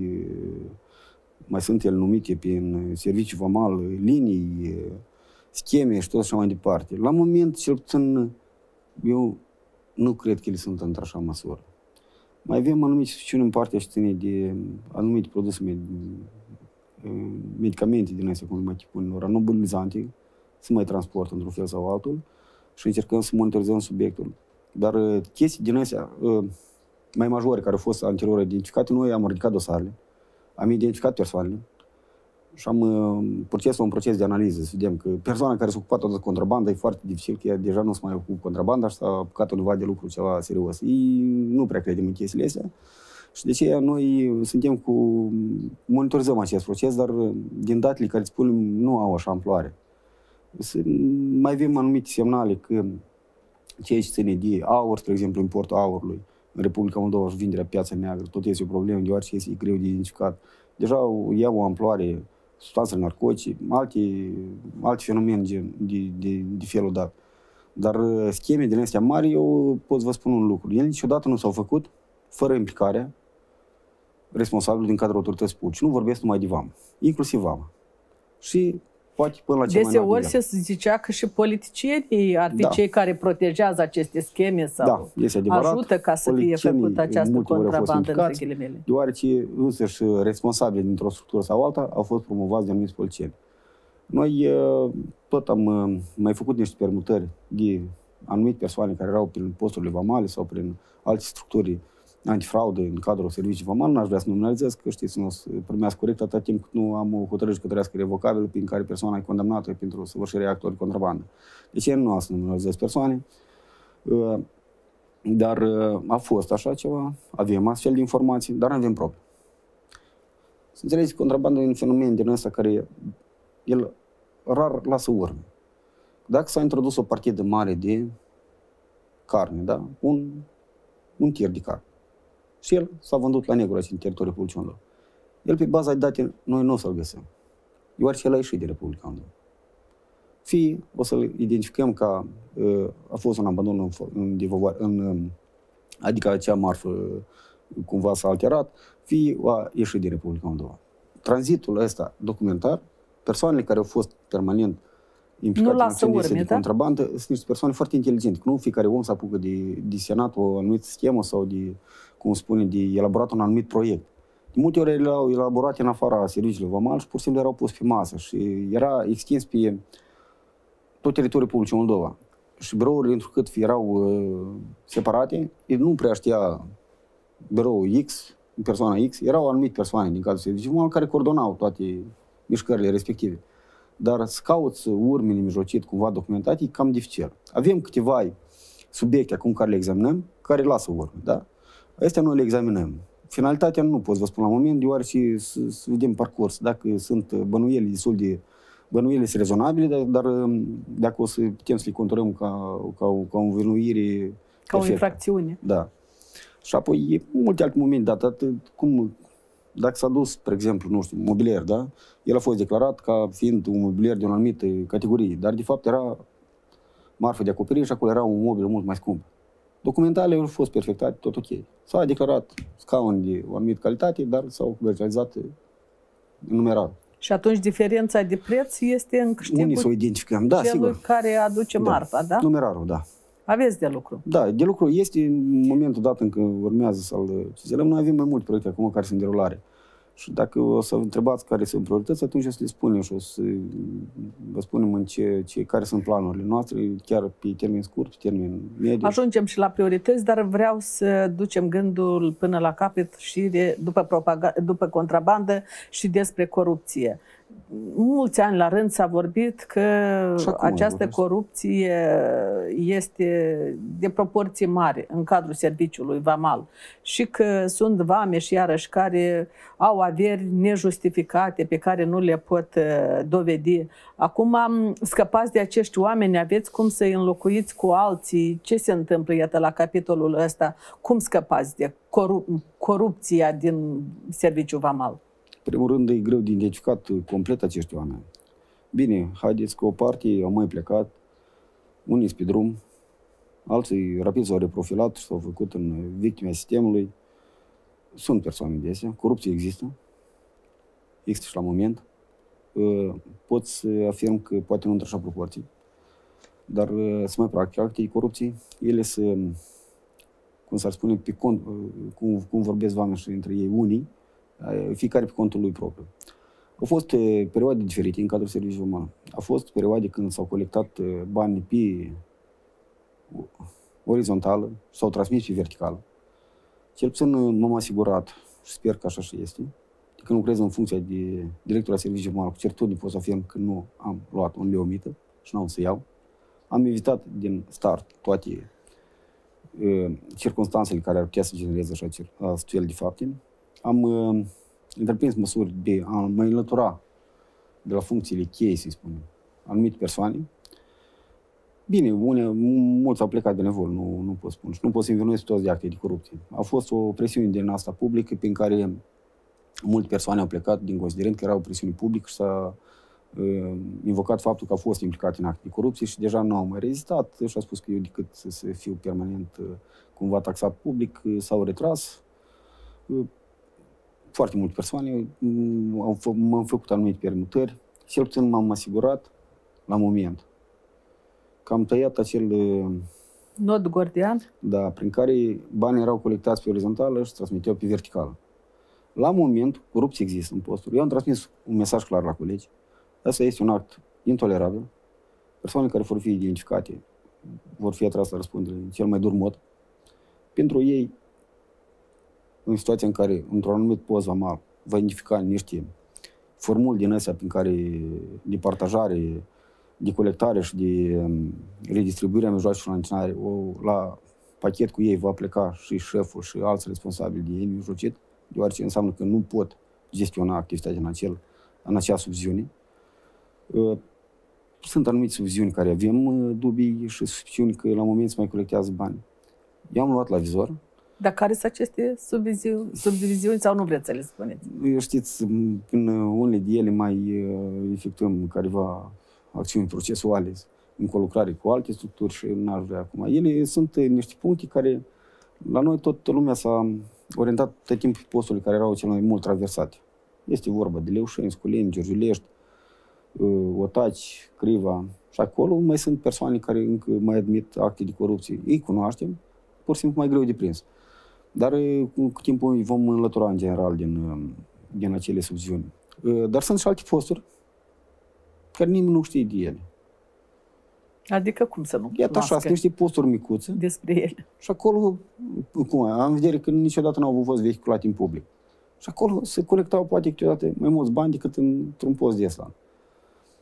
mai sunt ele numite prin serviciu vamal, linii, scheme și tot așa mai departe. La moment, cel puțin, eu nu cred că ele sunt într-așa măsură. Mai avem anumite suficiuni în partea și ține de anumite produse medicamente din astea, cum le mai chipun, ranobolizante, se mai transportă într-un fel sau altul și încercăm să monitorizăm subiectul. Dar chestii din astea mai majore, care au fost anterior identificate, noi am ridicat dosarele, am identificat persoanele și am un proces de analiză, să vedem că persoana care s-a ocupat toată contrabanda e foarte dificil, că ea deja nu se mai ocupă contrabanda și s-a apucat undeva de lucru ceva serios. Ei nu prea credem în chestiile astea. Și de aceea noi monitorizăm acest proces, dar din datele care îți spunem nu au așa amploare. Mai avem anumite semnale că ceea ce ține de aur, spre exemplu, importul aurului în Republica Moldova și vinderea pe piața neagră, tot este o problemă, deoarece este greu de identificat. Deja iau o amploare, substanțele narcotice, alte fenomene de felul dat. Dar scheme din astea mari, eu pot să vă spun un lucru. Ele niciodată nu s-au făcut fără implicarea responsabil din cadrul autorității publice. Nu vorbesc numai de vamă, inclusiv vamă. Și poate până la cea mai înaltă. Deseori se zicea că și politicienii ar fi cei care protejează aceste scheme sau ajută ca să fie făcută această contrabandă între ghilimele. Deoarece însăși responsabili dintr-o structură sau alta au fost promovați de anumiți politicieni. Noi tot am mai făcut niște permutări de anumite persoane care erau prin posturile vamale sau prin alte structuri antifraudă în cadrul serviciului vamal. N-aș vrea să nominalizez, că știți, nu o să primească corect atâta timp cât nu am o hotărâre judecătorească revocabilă prin care persoana e condamnată pentru săvârșirea actelor de contrabandă. Deci nu o să nominalizez persoane, dar a fost așa ceva, avem astfel de informații, dar nu avem probe. Să înțelegeți, contrabanda e un fenomen din ăsta care el rar lasă urme. Dacă s-a introdus o partidă mare de carne, da? Un tir de carne, și el s-a vândut la negru în teritoriul Republicii Moldova. El, pe baza de date, noi nu o să-l găsim. Deoarece el a ieșit de Republica Moldova. Fie o să-l identificăm ca a fost un abandon adică acea marfă cumva s-a alterat, fie a ieșit de Republica Moldova. Tranzitul ăsta documentar, persoanele care au fost permanent implicate în acțiuni de contrabandă, sunt niște persoane foarte inteligente. Nu fiecare om se apucă de senat o anumită schemă sau de, cum spune, de elaborat un anumit proiect. De multe ori ele au elaborat în afara serviciilor vamal și pur și simplu erau pus pe masă și era extins pe tot teritoriul Republicii Moldova. Și birourile, întrucât erau separate, el nu prea știa biroul X, persoana X, erau anumite persoane din cadrul serviciului vamal care coordonau toate mișcările respective. dar să cauți urme nemijlocit, cumva documentate, e cam dificil. Avem câteva subiecte acum care le examinăm, care lasă urme, da? Astea noi le examinăm. Finalitatea nu pot să vă spun la moment, deoarece să vedem parcurs. Dacă sunt bănuieli destul de bănuieli sunt rezonabile, dar dacă o să putem să le conturăm ca o învinuire ca o infracțiune. Da. Și apoi e multe alte momente, dar cum, dacă s-a dus, spre exemplu, nu știu, mobilier, da? El a fost declarat ca fiind un mobilier de o anumită categorie, dar de fapt era marfă de acoperire și acolo era un mobil mult mai scump. Documentele au fost perfectate, tot ok. S-a declarat scaun de o anumită calitate, dar s-au comercializat numerar. Și atunci diferența de preț este în câștigul unii să o identificăm, da, celui sigur, care aduce marfa, da? Numerarul, da. Aveți de lucru. Da, de lucru este în momentul dat în care urmează să-l cizelăm. Noi avem mai multe proiecte acum care sunt în derulare. Și dacă o să întrebați care sunt priorități, atunci o să le spunem și o să vă spunem în care sunt planurile noastre, chiar pe termen scurt, pe termen mediu. Ajungem și la priorități, dar vreau să ducem gândul până la capăt și după contrabandă și despre corupție. Mulți ani la rând s-a vorbit că această corupție este de proporții mari în cadrul serviciului vamal și că sunt vame și iarăși care au averi nejustificate pe care nu le pot dovedi. Acum scăpați de acești oameni, aveți cum să-i înlocuiți cu alții? Ce se întâmplă, iată, la capitolul ăsta? Cum scăpați de corupția din serviciul vamal? În primul rând, e greu de identificat complet acești oameni. Bine, haideți că o parte au mai plecat, unii sunt pe drum, alții rapid s-au reprofilat și s-au făcut în victime sistemului. Sunt persoane de astea, corupție există și la moment. Pot să afirm că poate nu într-așa proporții, dar sunt mai practic acte de corupție. Ele să, cum s-ar spune, pe cont, cum vorbesc oamenii și între ei unii, fiecare pe contul lui propriu. Au fost perioade diferite în cadrul serviciului uman. Au fost perioade când s-au colectat bani pe orizontală și s-au transmis pe verticală. Cel puțin m-am asigurat și sper că așa și este. De când lucrez în funcția de director al serviciului uman, cu certitudine pot să afirm că nu am luat un leu mită și nu am să iau. Am evitat din start toate circunstanțele care ar putea să genereze astfel de fapte. Am întreprins măsuri de a mă înlătura de la funcțiile cheie, să spunem, anumite persoane. Bine, mulți au plecat benevol, nu pot spune. Și nu pot să învinuiesc toți de acte de corupție. A fost o presiune din asta publică prin care multe persoane au plecat din considerent că era o presiune publică și s-a invocat faptul că au fost implicate în acte de corupție și deja nu au mai rezistat și au spus că eu decât să fiu permanent cumva taxat public, s-au retras. Foarte multe persoane m-au făcut anumite permutări, cel puțin m-am asigurat la moment că am tăiat acel nod gordian, da, prin care banii erau colectați pe orizontală și transmiteau pe verticală. La moment, corupție există în posturi. Eu am transmis un mesaj clar la colegi. Asta este un act intolerabil. Persoanele care vor fi identificate vor fi atrase la răspundere în cel mai dur mod. Pentru ei, în situația în care, într-un anumit post vamal, va identifica niște formuli din astea prin care de partajare, de colectare și de redistribuire a mijloacelor financiare, la pachet cu ei va pleca și șeful și alți responsabili de ei mijlocit, deoarece înseamnă că nu pot gestiona activitatea în acea subziune. Sunt anumite subziuni care avem dubii și suspiciuni că la moment se mai colectează bani. Eu am luat la vizor. Dar care sunt aceste subdiviziuni sau nu vreți să le spuneți? Știți, în unele de ele mai efectuăm careva acțiuni procesuale în colucrare cu alte structuri și n-aș vrea acum. Ele sunt niște puncte care la noi toată lumea s-a orientat tot timpul pe posturile care erau cel mai mult traversate. Este vorba de Leușeni, Sculeni, Giurgiulești, Otaci, Criva și acolo mai sunt persoane care încă mai admit acte de corupție. Ei cunoaștem, pur și simplu mai greu de prins. Dar cu timpul îi vom înlătura în general din acele subziuni. Dar sunt și alte posturi care nimeni nu știe de ele. Adică cum să nu? Iată așa, sunt niște posturi micuțe. Despre ele. Și acolo, cum am în vedere că niciodată nu au fost vehiculate în public. Și acolo se colectau poate câteodată mai mulți bani decât într-un post de ăsta.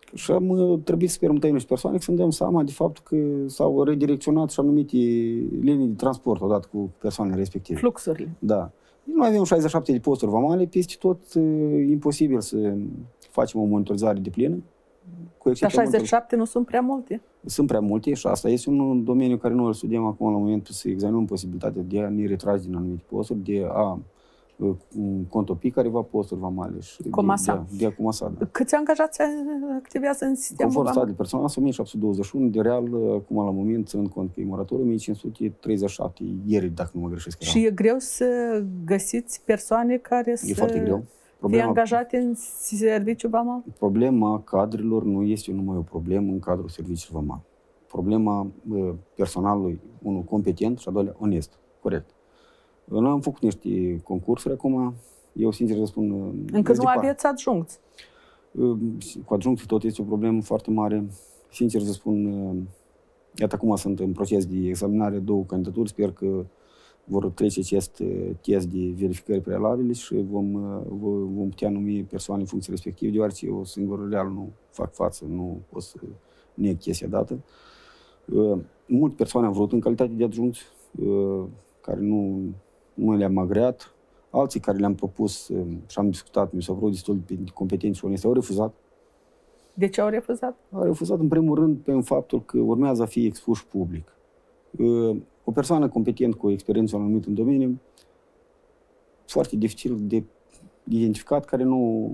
Și am trebuit să permutăm niște persoane să ne dăm seama de faptul că s-au redirecționat și anumite linii de transport odată cu persoanele respective. Fluxurile. Da. Nu avem 67 de posturi vamale, peste tot imposibil să facem o monitorizare de plină. Dar 67 nu sunt prea multe. Sunt prea multe și asta este un domeniu care noi îl studiem acum la momentul să examinăm posibilitatea de a ne retrage din anumite posturi, de a contopi careva posturi vamale și comasa. De a comasa. Da. Câți angajați activează în sistemul conform statului personal, sunt 1721, de real, acum la moment, ținând cont că e moratoriu, 1537 ieri, dacă nu mă greșesc. Și e greu să găsiți persoane care să foarte greu. fie angajate în serviciul vamal? Problema cadrelor nu este numai o problemă în cadrul serviciului vamal. Problema personalului, unul competent și a doilea onest, corect. Noi am făcut niște concursuri acum, eu sincer să spun... Încă nu aveți adjuncți. Cu adjuncții tot este o problemă foarte mare. Sincer să spun, iată acum sunt în proces de examinare 2 candidaturi, sper că vor trece acest test de verificări prealabile și vom putea numi persoane în funcție respective, deoarece eu singur real nu fac față, nu pot să neg chestia dată. Multe persoane au vrut în calitate de adjuncți, care nu le-am agreat. Alții care le-am propus și am discutat, mi s-au vrut destul de competenți și oneste, au refuzat. De ce au refuzat? Au refuzat în primul rând pe faptul că urmează a fi expuși public. O persoană competentă cu experiență anumită în domeniu, foarte dificil de identificat, care nu,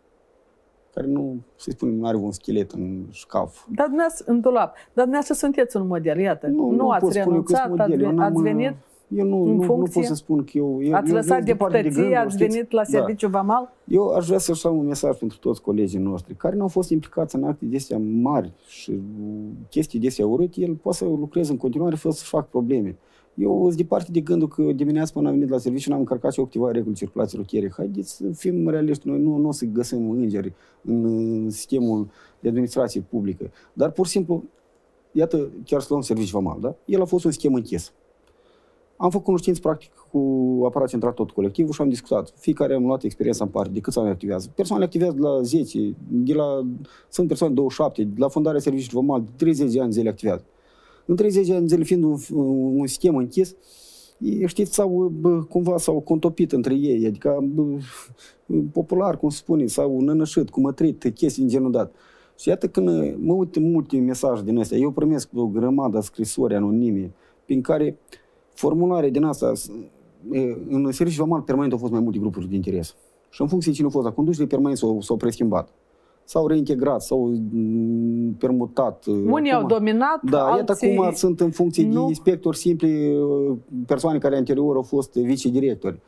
să spunem, nu are un schelet în șcaf. Dar dumneavoastră, în dulap, dar dumneavoastră sunteți un model, iată. Nu ați renunțat, ați venit eu nu pot să spun că eu... Ați lăsat deputăție, ați venit la serviciul vamal? Eu aș vrea să-și am un mesaj pentru toți colegii noștri care nu au fost implicați în acte de astea mari și chestii de astea urâte, el poate să lucreze în continuare fără să-și facă probleme. Eu sunt departe de gândul că dimineața până am venit la serviciu n-am încărcat și activa regulile circulației rutiere. Haideți să fim realiști, noi nu o să găsim îngeri în sistemul de administrație publică. Dar pur și simplu, iată, chiar să luăm serviciul vamal, da? El a fost un schemă închis. Am făcut cunoștință practic cu aparat central tot colectivul și am discutat. Fiecare am luat experiența în parte, de câți ani activează. Persoanele activează de la 10, sunt persoane 27, de la fondarea serviciului vamal, de 30 de ani zile activează. În 30 de ani zile fiind un schemă închis, știți, cumva s-au contopit între ei, adică popular, cum se spune, s-au nănășit, cu mătrit, chestii în genul dat. Și iată când mă uit în multe mesaje din astea, eu primesc o grămadă scrisori anonime, prin care formulare din asta, în serviciul vamal permanent au fost mai multe grupuri de interes. Și în funcție de cine a fost la conducere, permanent s-au preschimbat. S-au reintegrat, s-au permutat. Unii au dominat, da, alții... iată acum sunt în funcție de inspectori simpli, persoane care anterior au fost vicedirectori.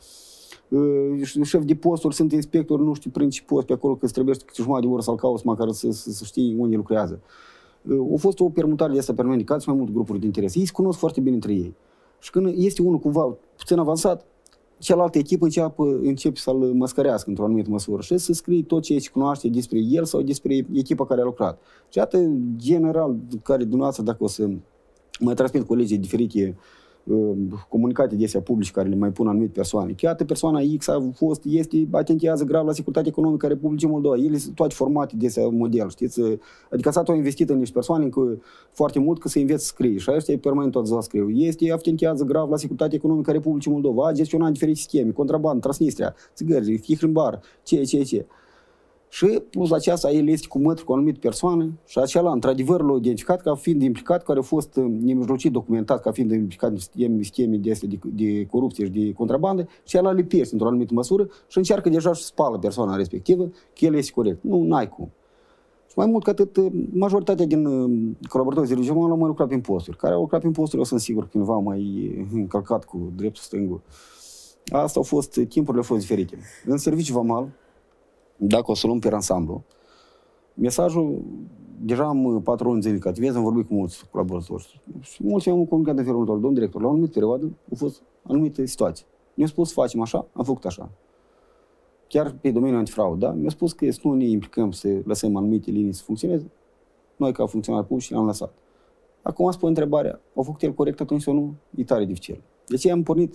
Șef de posturi sunt inspectori, nu știu prin ce post pe acolo, că îți trebuie câte jumătate de oră să-l cauți, măcar să știi unde lucrează. A fost o permutare de asta permanent, mai multe grupuri de interes. Ei se cunosc foarte bine între ei. Și când este unul cumva puțin avansat, cealaltă echipă începe să-l măscărească într-o anumită măsură și să scrie tot ce se cunoaște despre el sau despre echipa care a lucrat. Și atât general, care dumneavoastră, dacă o să mă transmit colegii diferite comunicate de astea publice care le mai pun anumite persoane. Iată, persoana X atentează grav la securitatea economică a Republicii Moldova. Ele sunt toate formate de astea model, știți? Adică statul a investit în niște persoane foarte mult că să înveți să scrie și ăștia permanent tot să scriu. Atentează grav la securitatea economică a Republicii Moldova, a gestionat diferite scheme, contrabandă, Transnistria, țigări, Hihrimbar, ce. Și plus la aceasta, el este cu mătri cu o anumită persoană și acela, într-adevăr, l-a identificat ca fiind implicat, care a fost nemijlocit documentat ca fiind implicat în scheme de corupție și de contrabandă și el a lipește într-o anumită măsură și încearcă deja să spală persoana respectivă că el este corect. Nu, n-ai cum. Și mai mult ca atât, majoritatea din colaboratorii serviciului vamal au mai lucrat prin posturi. Care au lucrat prin posturi, eu sunt sigur că cândva mai încălcat cu dreptul stângul. Asta au fost, timpurile au fost diferite. În serviciul vamal, dacă o să luăm pe ansamblu, mesajul, deja am 4 luni zile că activez, am vorbit cu mulți colaboratori. Și mulți mi-au comunicat în felul următor, domnul director, la o anumită perioadă au fost anumite situații. Mi-au spus, facem așa, am făcut așa. Chiar pe domeniul antifraud, da? Mi-au spus că să nu ne implicăm să lăsăm anumite linii să funcționeze. Noi, ca funcționari publici, le-am lăsat. Acum spun întrebarea, au făcut el corect atunci sau nu? E tare dificil. De ce am pornit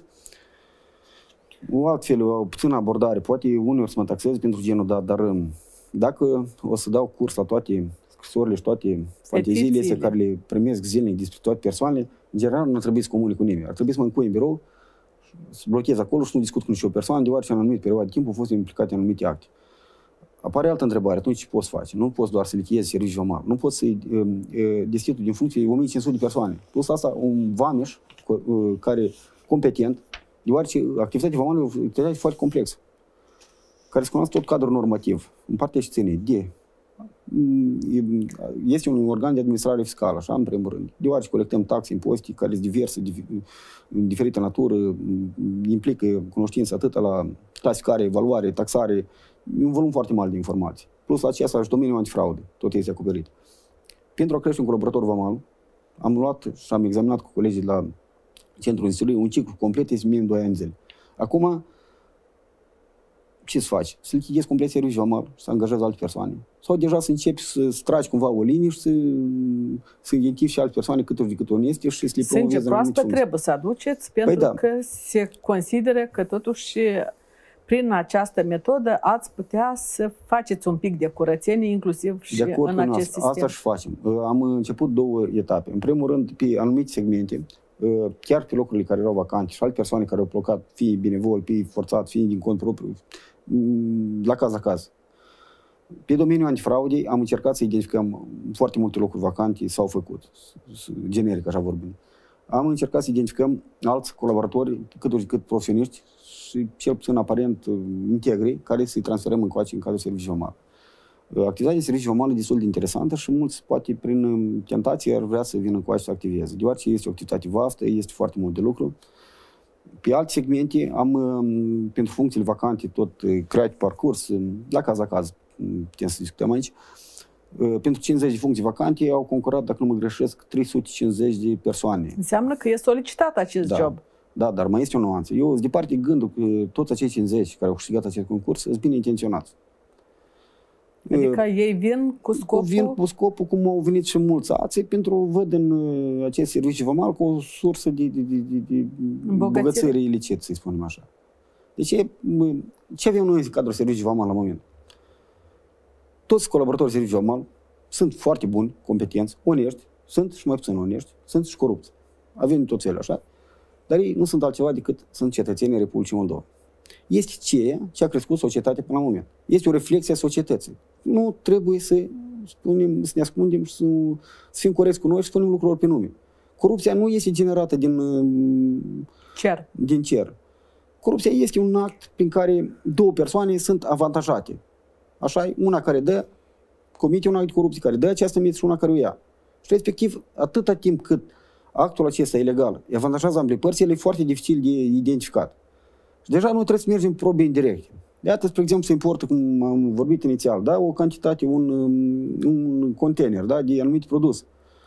o altfel, o puțină abordare, poate uneori să mă taxez pentru genul dat, dar dacă o să dau curs la toate scrisorile și toate fanteziile astea care le primesc zilnic despre toate persoanele, în general nu trebuie să comunic cu nimeni. Ar trebui să mă încui în birou, să blochez acolo și nu discut cu nicio persoană, deoarece în anumite perioade de timp au fost implicate în anumite acte. Apare altă întrebare, atunci ce poți face? Nu poți doar să lichidezi serviciul vamal, nu poți să destitui din funcție 1500 de persoane. Plus asta, un vameș care competent, deoarece activitatea vamală e o activitate foarte complexă, care se cunoaște tot cadrul normativ, în partea ce ține de este un organ de administrare fiscală, așa, în primul rând. Deoarece colectăm taxe, impozite, care sunt diverse, în diferită natură, implică cunoștință atât la clasificare, evaluare, taxare, e un volum foarte mare de informații. Plus la aceasta și domeniul antifraudă, tot este acoperit. Pentru a crește un colaborator vamal, am luat și am examinat cu colegii de la Centrul Institutului un ciclu complet, este minim 2 ani de zile. Acum, ce să faci? Să lichidezi complet serviciul vamal și să angajezi alte persoane? Sau deja să începi să tragi cumva o linie și să identifici alte persoane cât de cât oneste și să le promovezi. Sânge proaspăt trebuie să aduceți pentru că se consideră că totuși prin această metodă ați putea să faceți un pic de curățenie, inclusiv și în acest sistem. Asta și facem. Am început 2 etape. În primul rând, pe anumite segmente, chiar pe locurile care erau vacante și alte persoane care au plecat, fie benevol, fie forțat, fie din cont propriu, la caz. Pe domeniul antifraudei am încercat să identificăm foarte multe locuri vacante, s-au făcut, generic, așa vorbim. Am încercat să identificăm alți colaboratori, cât profesioniști și cel puțin aparent integri, care să-i transferăm încoace în cadrul serviciului vamal. Activitatea de serviciu vamal e destul de interesantă și mulți, poate prin tentație, ar vrea să vină încoace să activeze. Deoarece este o activitate vastă, este foarte mult de lucru. Pe alte segmente am, pentru funcțiile vacante, tot creat parcurs, la caz, putem să discutăm aici. Pentru 50 de funcții vacante au concurat, dacă nu mă greșesc, 350 de persoane. Înseamnă că e solicitat acest job. Da, dar mai este o nuanță. Eu sunt departe gândul că toți acei 50 care au câștigat acest concurs sunt bine intenționați. Adică ei vin cu scopul? Vin cu scopul, cum au venit și mulți alții, pentru văd în acest serviciu vamal cu o sursă de bogățire ilicit, să-i spunem așa. Deci, ce avem noi în cadrul serviciului vamal la moment? Toți colaboratorii serviciului vamal sunt foarte buni, competenți, onești, sunt și mai puțin onești, sunt și corupți. Avem toți ele așa, dar ei nu sunt altceva decât sunt cetățenii Republicii Moldova. Este ceea ce a crescut societatea până la moment. Este o reflexie a societății. Nu trebuie să spunem, să ne ascundem și să fim corecți cu noi și să spunem lucrurile pe nume. Corupția nu este generată din cer. Corupția este un act prin care 2 persoane sunt avantajate. Așa e, una care dă, comite un act de corupție, care dă această mită și una care o ia. Și respectiv, atâta timp cât actul acesta ilegal avantajează ambele părți, el e foarte dificil de identificat. Și deja noi trebuie să mergem probe indirecte. Iată, spre exemplu, se importă, cum am vorbit inițial, da, o cantitate, un container, da, de anumite produse.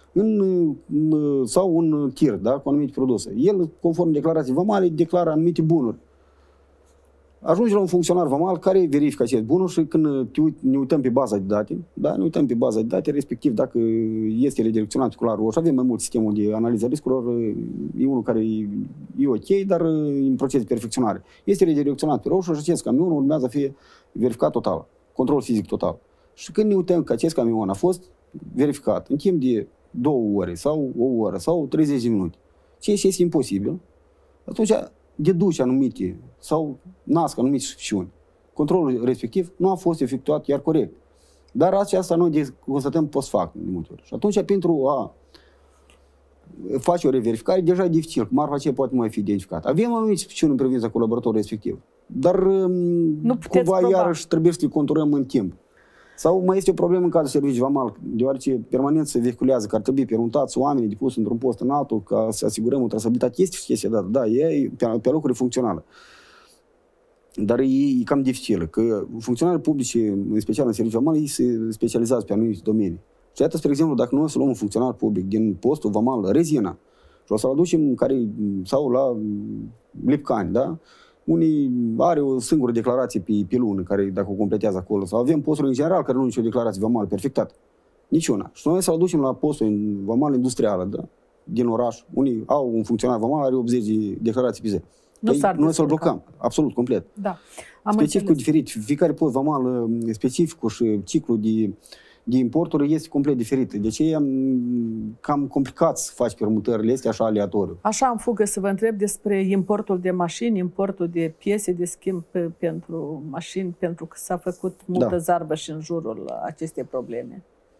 Sau un tir, da, cu anumite produse. El, conform declarației vamale, declară anumite bunuri. Ajunge la un funcționar vamal care verifică acest bunuri și când ne uităm pe baza de date, da, ne uităm pe baza de date, respectiv dacă este redirecționat cu culoare roșu, avem mai mult sistemul de analiză riscurilor, e unul care e ok, dar în proces de perfecționare. Este redirecționat pe roșu și acest camion urmează să fie verificat total, control fizic total. Și când ne uităm că acest camion a fost verificat în timp de 2 ore sau 1 oră sau 30 de minute, ceea ce este imposibil, atunci deduce anumite sau nasc anumite suspiciuni. Controlul respectiv nu a fost efectuat iar corect. Dar aceasta noi constatăm post fac de multe ori. Și atunci, pentru a face o reverificare, deja e dificil. Marfa aceea poate mai fi identificată. Avem anumite suspiciuni în privința colaboratorului respectiv. Dar cumva iarăși trebuie să le conturăm în timp. Sau mai este o problemă în cadrul serviciului vamal, deoarece permanent se vehiculează că ar trebui permutați oamenii depus într-un post în altul ca să asigurăm o trasabilitate. Este chestia dată, da, e pe locuri funcțională. Dar e cam dificilă, că funcționarii publici, în special în serviciul vamal, ei se specializează pe anumite domenii. Și iată, spre exemplu, dacă noi o să luăm un funcționar public din postul vamal, Rezina, și o să-l aducem sau la Lipcani, da? Unii are o singură declarație pe lună, care dacă o completează acolo, sau avem posturi în general care nu au nicio declarație vamală perfectată. Niciuna. Și noi să-l aducem la postul vamal industrială, da? Din oraș. Unii au un funcționar vamal, are 80 de declarații pe zi. Noi să-l blocăm. Absolut, complet. Da. Specificul diferit. Fiecare post vamal specificul și ciclu de de importuri este complet diferită. De ce e cam complicat să faci permutările astea așa aleatoriu. Așa am fugă să vă întreb despre importul de mașini, importul de piese de schimb pentru mașini, pentru că s-a făcut multă zarbă și în jurul acestei probleme.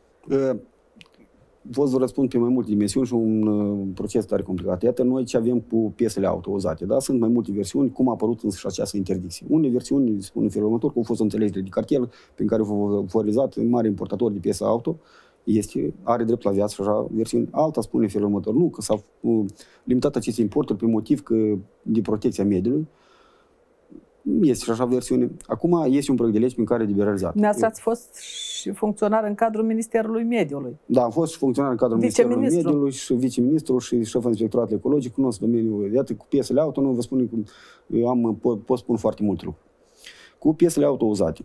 Vă răspund pe mai multe dimensiuni și un proces tare complicat. Iată, noi ce avem cu piesele auto uzate, da? Sunt mai multe versiuni, cum a apărut însă și această interdicție. Unele versiuni spun în felul următor că au fost o înțelegere de cartel prin care au favorizat mari importatori de piese auto, are drept la viață și așa versiuni. Alta spune în felul următor, nu, că s-au limitat aceste importuri pe motiv că de protecția mediului. Este și așa versiune. Acum este un proiect de lege prin care liberalizat. Ați fost și funcționar în cadrul Ministerului Mediului. Da, am fost și funcționar în cadrul Ministerului Mediului și viceministru și șeful inspectoratului ecologic, cunosc domeniul. Iată, cu piesele auto, nu vă spun că pot spune foarte multe lucruri. Cu piesele auto uzate.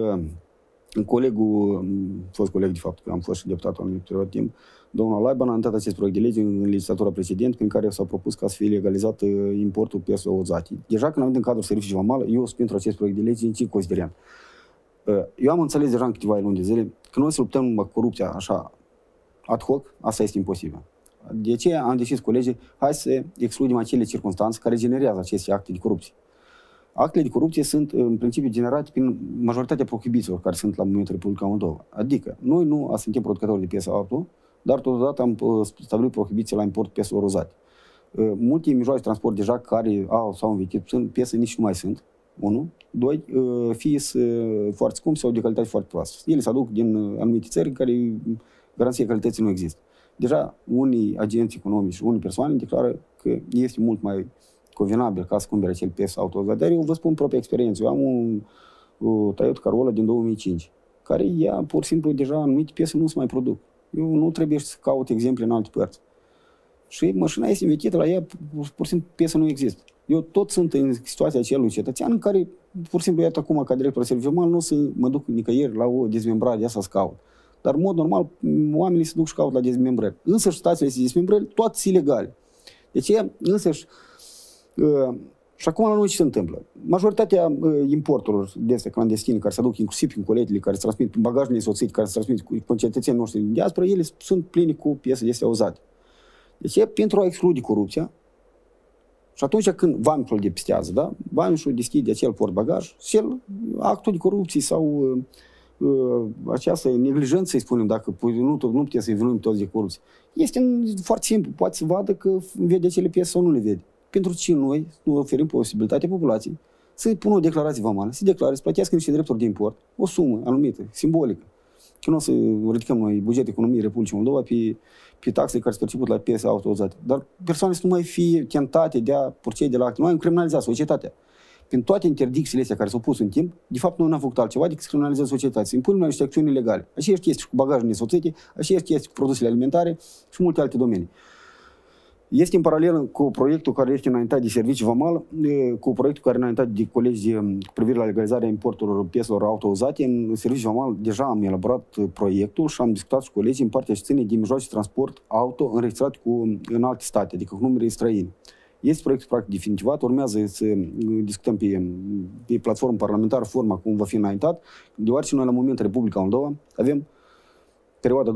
Fost coleg, de fapt, că am fost și deputat în anumit perioadă de timp, domnul Laiban a înaintat acest proiect de lege în legislatura precedentă, prin care s-a propus ca să fie legalizat importul pieselor uzate. Deja când am venit în cadrul serviciului vamal, eu sunt pentru acest proiect de lege în ce considerent. Eu am înțeles deja în câteva luni de zile că noi să luptăm cu corupția așa ad hoc, asta este imposibil. De ce am decis colegii, hai să excludem acele circunstanțe care generează aceste acte de corupție. Actele de corupție sunt, în principiu, generate prin majoritatea prohibițiilor care sunt la momentul Republica Moldova. Adică, noi nu suntem producători de piese auto, dar totodată am stabilit prohibiții la import pieselor uzate. Multe mijloace de transport deja care s-au învechit, piese nici nu mai sunt, 1. 2. Fie foarte scumpi sau de calitate foarte proastă. Ele se aduc din anumite țări în care garanția calității nu există. Deja unii agenți economici și unii persoane declară că este mult mai convenabil ca să cumpere acel piese auto. Dar eu vă spun propria experiență. Eu am o Toyota Corolla din 2005, care ea, pur și simplu, deja anumite piese nu se mai produc. Eu nu trebuie să caut exemple în alte părți. Și mașina este învechită, la ea, pur și simplu, piesa nu există. Eu tot sunt în situația acelui cetățean în care, pur și simplu, iată acum, ca director serviciu vamal, nu o să mă duc nicăieri la o dezmembrare de asta să caut. Dar, în mod normal, oamenii se duc și caut la dezmembrări. Însăși stațiile de dezmembrări, toate sunt ilegale. Deci, însăși, și acum la noi ce se întâmplă? Majoritatea importurilor de astea clandestine, care se aduc inclusiv prin coletele, care se transmit prin bagajele nesoțite, care se transmit cu concetățenii noștri din diaspora, ele sunt pline cu piese de astea uzate. Deci pentru a exclude corupția, și atunci când vamicul depistează, da? Vamicul deschide acel portbagaj și actul de corupție sau această neglijență, să-i spunem, dacă nu putem să-i vinuim toți de corupție. Este foarte simplu, poate să vadă că vede acele piese sau nu le vede. Pentru ce noi nu oferim posibilitatea populației să pună o declarație vamală, să declare, să plătească niște drepturi de import, o sumă anumită, simbolică. Că nu o să ridicăm noi bugetul economiei Republicii Moldova pe taxele care se perceput la piese auto uzate. Dar persoanele să nu mai fie tentate de a procede la acte. Noi am criminalizat societatea. Prin toate interdicțiile astea care s-au pus în timp, de fapt noi n-am făcut altceva decât să criminalizăm societatea. Să impunem niște acțiuni ilegale. Aceeași chestii cu bagajele nesoțite, aceeași chestii cu produsele alimentare și multe alte domenii. Este în paralel cu proiectul care este înaintat de serviciu vamal, cu proiectul care este înaintat de colegi cu privire la legalizarea importurilor pieselor auto uzate. În serviciu vamal deja am elaborat proiectul și am discutat cu colegii în partea cetățenii de mijloace de transport auto înregistrate în alte state, adică cu numere străine. Este proiectul practic definitivat, urmează să discutăm pe platformă parlamentară forma cum va fi înaintat, deoarece noi la momentul Republica Moldova avem perioada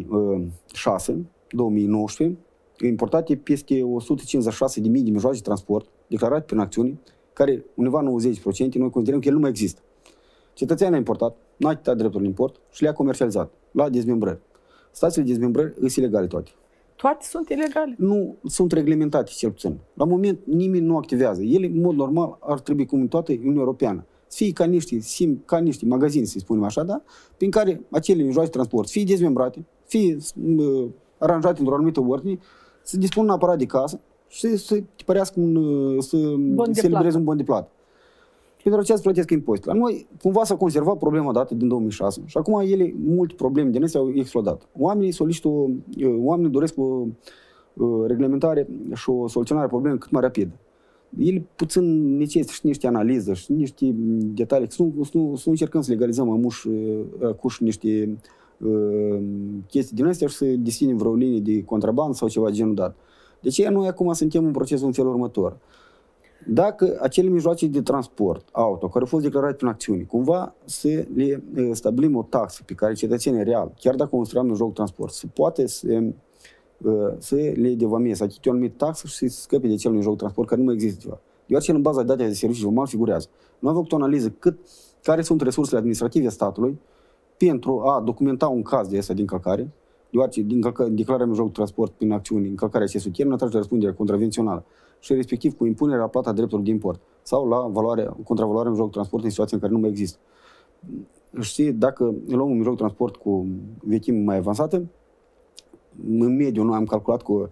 2006-2019, importate peste 156.000 de mijloace de transport declarate prin acțiuni, care undeva 90% noi considerăm că el nu mai există. Cetățeanul a importat, n-a achitat dreptul de import și le-a comercializat la dezmembrări. Stațiile de dezmembrări sunt ilegale toate. Toate sunt ilegale? Nu sunt reglementate, cel puțin. La moment nimeni nu activează. Ele, în mod normal, ar trebui, cum în toată Uniunea Europeană, să fie ca niște magazine, să spunem așa, da? Prin care acele mijloace de transport fie dezmembrate, fie aranjate într-o anumită ordine, să dispună un aparat de casă și să tipărească să elibereze un bon de plată. Pentru aceea să plătesc impozit. La noi, cumva s-a conservat problema dată din 2006 și acum multe probleme din astea au explodat. Oamenii doresc o reglementare și o soluționare a problemei cât mai rapidă. Ele puțin necesită și niște analize și niște detalii. Să nu încercăm să legalizăm acuși niște chestii din astea și să deschidem vreo linie de contrabandă sau ceva genul dat. De ce noi acum suntem în procesul în felul următor? Dacă acele mijloace de transport auto care au fost declarate prin acțiuni, cumva să le stabilim o taxă pe care cetățenii real, chiar dacă construiam mijloc de transport, se poate să le devameze, să achite o anumită taxă și să scăpe de acel mijloc de transport care nu mai există ceva. Deoarece în baza de date de servicii vamale figurează. Nu am făcut o analiză care sunt resursele administrative a statului pentru a documenta un caz de ăsta de încălcare, deoarece declararea mijloc de transport prin acțiuni, încălcarea acestui termen atrage de răspundere contravențională și respectiv cu impunerea la plata drepturilor de import sau la contravaloarea mijloc de transport în situații în care nu mai există. Și dacă luăm un mijloc de transport cu vechime mai avansată, în mediu noi am calculat cu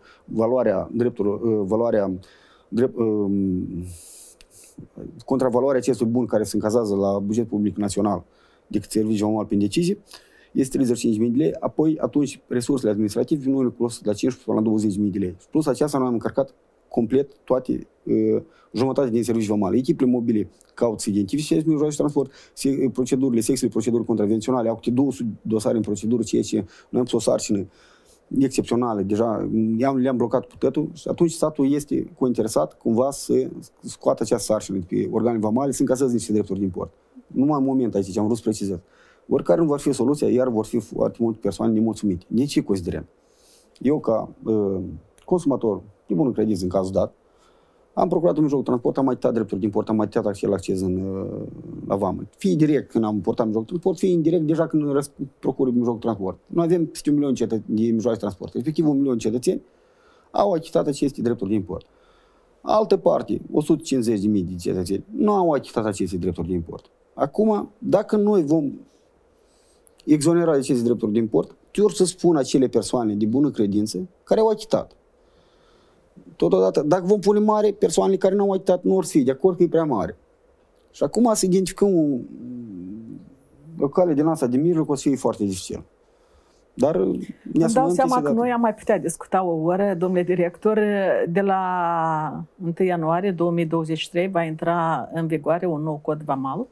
contravaloarea acestui bun care se încazează la buget public național decât serviciul vamal prin decizie, este 35.000 de lei, apoi atunci resursele administrative nu le costă la 15 până la 20.000 de lei. Plus aceasta noi am încărcat complet toate jumătate din servicii vamale. Echipele mobile caută să identifice acest mijloace de transport, procedurile, sexele proceduri contravenționale, au câte 200 dosare în procedură, ceea ce noi am pus o sarcină excepționale, deja le-am blocat cu totul și atunci statul este cointeresat cumva să scoată această sarcină pe organele vamale, să încaseze niște drepturi de import. Numai în moment aici am vrut să precizez. Oricare nu va fi soluția, iar vor fi foarte multe persoane nemulțumite. De ce considerăm? Eu, ca consumator de bună credință în cazul dat, am procurat un mijloc de transport, am achitat drepturi de import, am achitat acces la vamă. Fie direct când am importat mijloc de transport, fie indirect deja când procur mijloc de transport. Noi avem peste 1 milion de mijloace de transport, respectiv 1 milion de cetățeni au achitat aceste drepturi de import. Altă parte, 150.000 de cetățeni nu au achitat aceste drepturi de import. Acum, dacă noi vom exonera aceste drepturi de import, ori să spun acele persoane de bună credință care au achitat. Totodată, dacă vom pune mare, persoanele care nu au achitat nu or să fie de acord că e prea mare. Și acum să identificăm o cale din asta de mijloc o să fie foarte dificil. Dar îmi dau seama că noi am mai putea discuta o oră, domnule director. De la 1 ianuarie 2023 va intra în vigoare un nou cod vamal.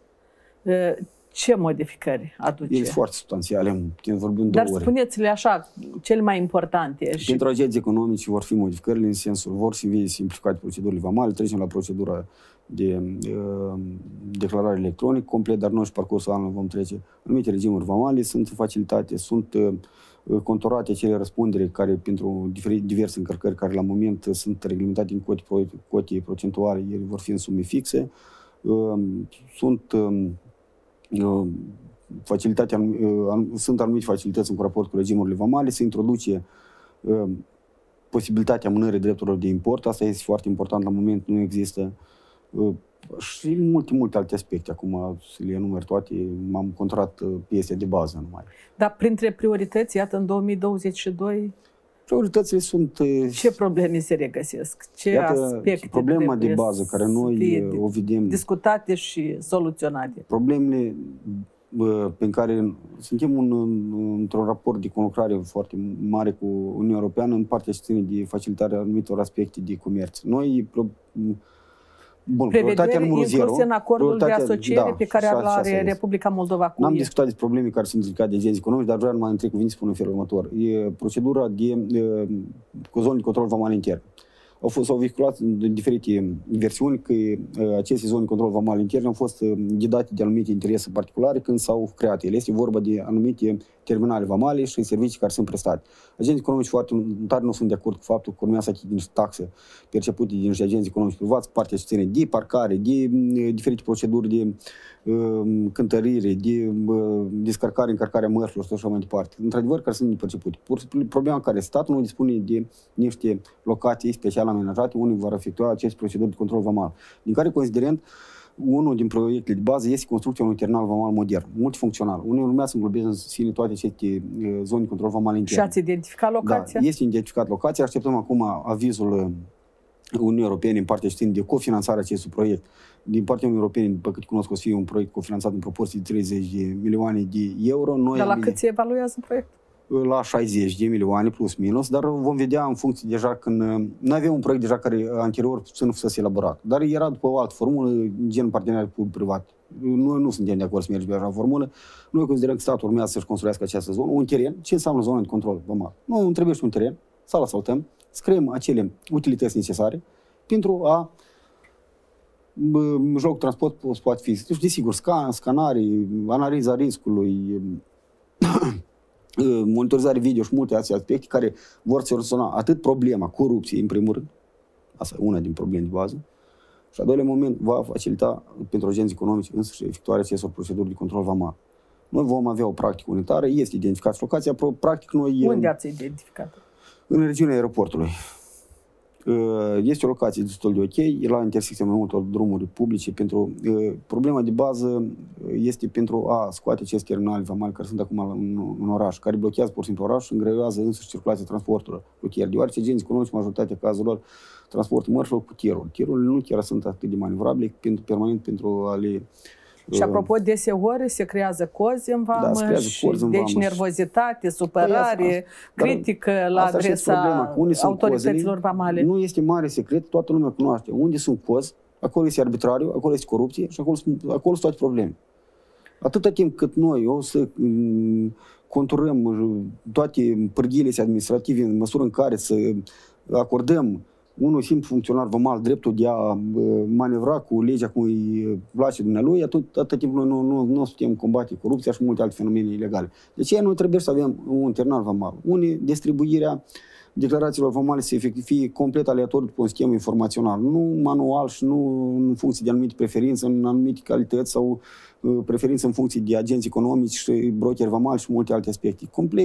Ce modificări aduce? Ele sunt foarte substanțiale, vorbim Dar 2 ore. spuneți-le așa, cele mai importante. Pentru agenții economici vor fi modificările în sensul, vor fi simplificate procedurile vamale, trecem la procedura de declarare electronică complet, dar noi și parcursul anului vom trece. Anumite regimuri vamale sunt facilitate, sunt conturate acele răspundere care pentru diverse încărcări care la moment sunt reglementate în cote procentuale, ele vor fi în sume fixe. Sunt anumite facilități în raport cu regimurile vamale, se introduce posibilitatea amânării drepturilor de import, asta este foarte important, la moment nu există, și multe alte aspecte, acum să le enumer toate, m-am contrat piese de bază numai. Dar printre priorități, iată, în 2022... Prioritățile sunt... Ce probleme se regăsesc? Ce aspecte problema de bază care noi o vedem... discutate și soluționate. Problemele pe care suntem într-un raport de conlucrare foarte mare cu Uniunea Europeană în partea ce ține de facilitarea anumitor aspecte de comerț. Noi... prioritatea numărul 0. în acordul de asociere pe care are Republica Moldova cu N-am discutat despre probleme care sunt ridicate de agenții economici, dar vreau numai în 3 cuvinte să spun în felul următor. E procedura cu zone de control vamal intern. S-au vehiculat diferite versiuni că aceste zone de control vamal intern au fost ghidate de anumite interese particulare când s-au creat ele. Este vorba de anumite terminale vamale și servicii care sunt prestate. Agenții economici foarte tare nu sunt de acord cu faptul că urmează să achite niște taxe percepute din agenții economici privați, partea ce ține de parcare, de diferite proceduri de cântărire, de descărcare, încărcare a mărfurilor și așa mai departe. Într-adevăr, care sunt nepercepute. Problema care statul nu dispune de niște locații special amenajate unde vor efectua aceste proceduri de control vamal. Din care considerent, unul din proiectele de bază este construcția unui terminal vamal modern, multifuncțional. Unul urmează să înglobeze în sine toate aceste zone de control vamal intern. Și ați identificat locația? Da, este identificat locația. Așteptăm acum avizul Uniunii Europene în partea știind de cofinanțarea acestui proiect. Din partea Uniunii Europene, după cât cunosc, o să fie un proiect cofinanțat în proporție de 30 de milioane de euro. Dar la cât se evaluează proiectul? La 60 de milioane plus minus, dar vom vedea în funcție deja când... Nu avem un proiect deja care anterior să nu fusese elaborat, dar era după o altă formulă, gen parteneriat public-privat. Noi nu suntem de acord să mergem pe așa formulă. Noi considerăm că statul urmează să-și construiască această zonă, un teren. Ce înseamnă zona de control vamal? Nu trebuie și un teren, să-l asfaltăm, să creăm acele utilități necesare pentru a mijlocul transport poate fi, desigur, scanare, analiza riscului, monitorizare video și multe alte aspecte care vor soluționa atât problema corupției, în primul rând, asta e una din probleme de bază, și a doilea moment va facilita pentru agenții economici însuși efectuarea acestor proceduri de control vamal. Noi vom avea o practică unitară, este identificată locația, practic noi... Unde ați identificat? În regiunea aeroportului. Este o locație destul de ok, e la intersecția mai multor drumuri publice. Problema de bază este pentru a scoate aceste terminale vamale care sunt acum în oraș, care blochează pur și simplu orașul și îngreuiază însuși circulația transporturilor rutier, deoarece agenții economici, majoritatea cazurilor, transportul mărfurilor cu tirul. Tirurile nu chiar sunt atât de manevrabile permanent pentru a le... Și apropo, deseori se creează cozi în vamă, deci nervozitate, supărare, critică la adresa autorităților vamale. Nu este mare secret, toată lumea cunoaște. Unde sunt cozi, acolo este arbitrariu, acolo este corupție și acolo sunt toate probleme. Atâta timp cât noi o să conturăm toate pârghiile administrative în măsură în care să acordăm unul simplu funcționar vamal dreptul de a manevra cu legea cum îi place dumnealui, atât timp noi nu putem combate corupția și multe alte fenomene ilegale. De aceea noi trebuie să avem un terminal vamal. Distribuirea declarațiilor vamale să fie complet aleatoriu după un schemă informațional, nu manual și nu în funcție de anumite preferințe, în anumite calități sau preferințe în funcție de agenți economici și brokeri vamali și multe alte aspecte.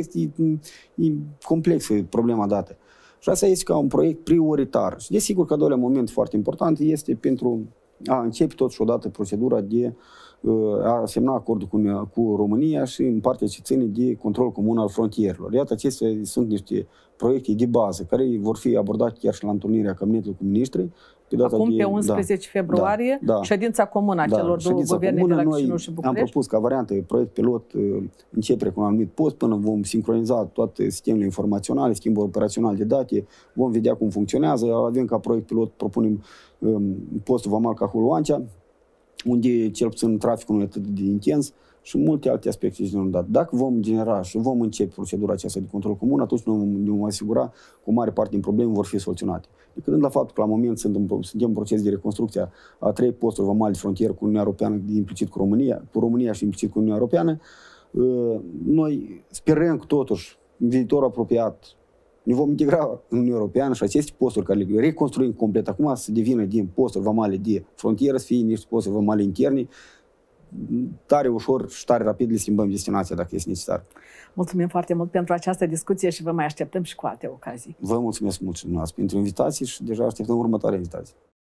E complexă problema dată. Și asta este ca un proiect prioritar. Și desigur că, doilea moment foarte important este pentru a începe totuși odată procedura de a semna acordul cu România și în partea ce ține de control comun al frontierelor. Iată, acestea sunt niște proiecte de bază care vor fi abordate chiar și la întâlnirea Cabinetului cu Ministrii. Acum, pe 11 februarie, ședința comună a celor două guverne de la Chișinău și București. Am propus ca variantă proiect pilot începere cu un anumit post până vom sincroniza toate sistemele informaționale, schimbul operațional de date, vom vedea cum funcționează. Avem ca proiect pilot, propunem postul vamal Cahul-Oancea, unde cel puțin traficul nu e atât de intens și multe alte aspecte generate. Dacă vom genera și vom începe procedura aceasta de control comun, atunci ne vom asigura că o mare parte din probleme vor fi soluționate. Decât la faptul că la moment suntem în proces de reconstrucție a 3 posturi vamale de frontieră cu Uniunea Europeană, implicit cu România și implicit cu Uniunea Europeană, noi sperăm că totuși în viitor apropiat ne vom integra în Uniunea Europeană și aceste posturi care le reconstruim complet acum să devină din posturi vamale de frontieră, să fie niște posturi vamale interne, tare ușor și tare rapid le schimbăm destinația dacă este necesar. Mulțumim foarte mult pentru această discuție și vă mai așteptăm și cu alte ocazii. Vă mulțumesc mult și dumneavoastră pentru invitații și deja așteptăm următoarea invitație.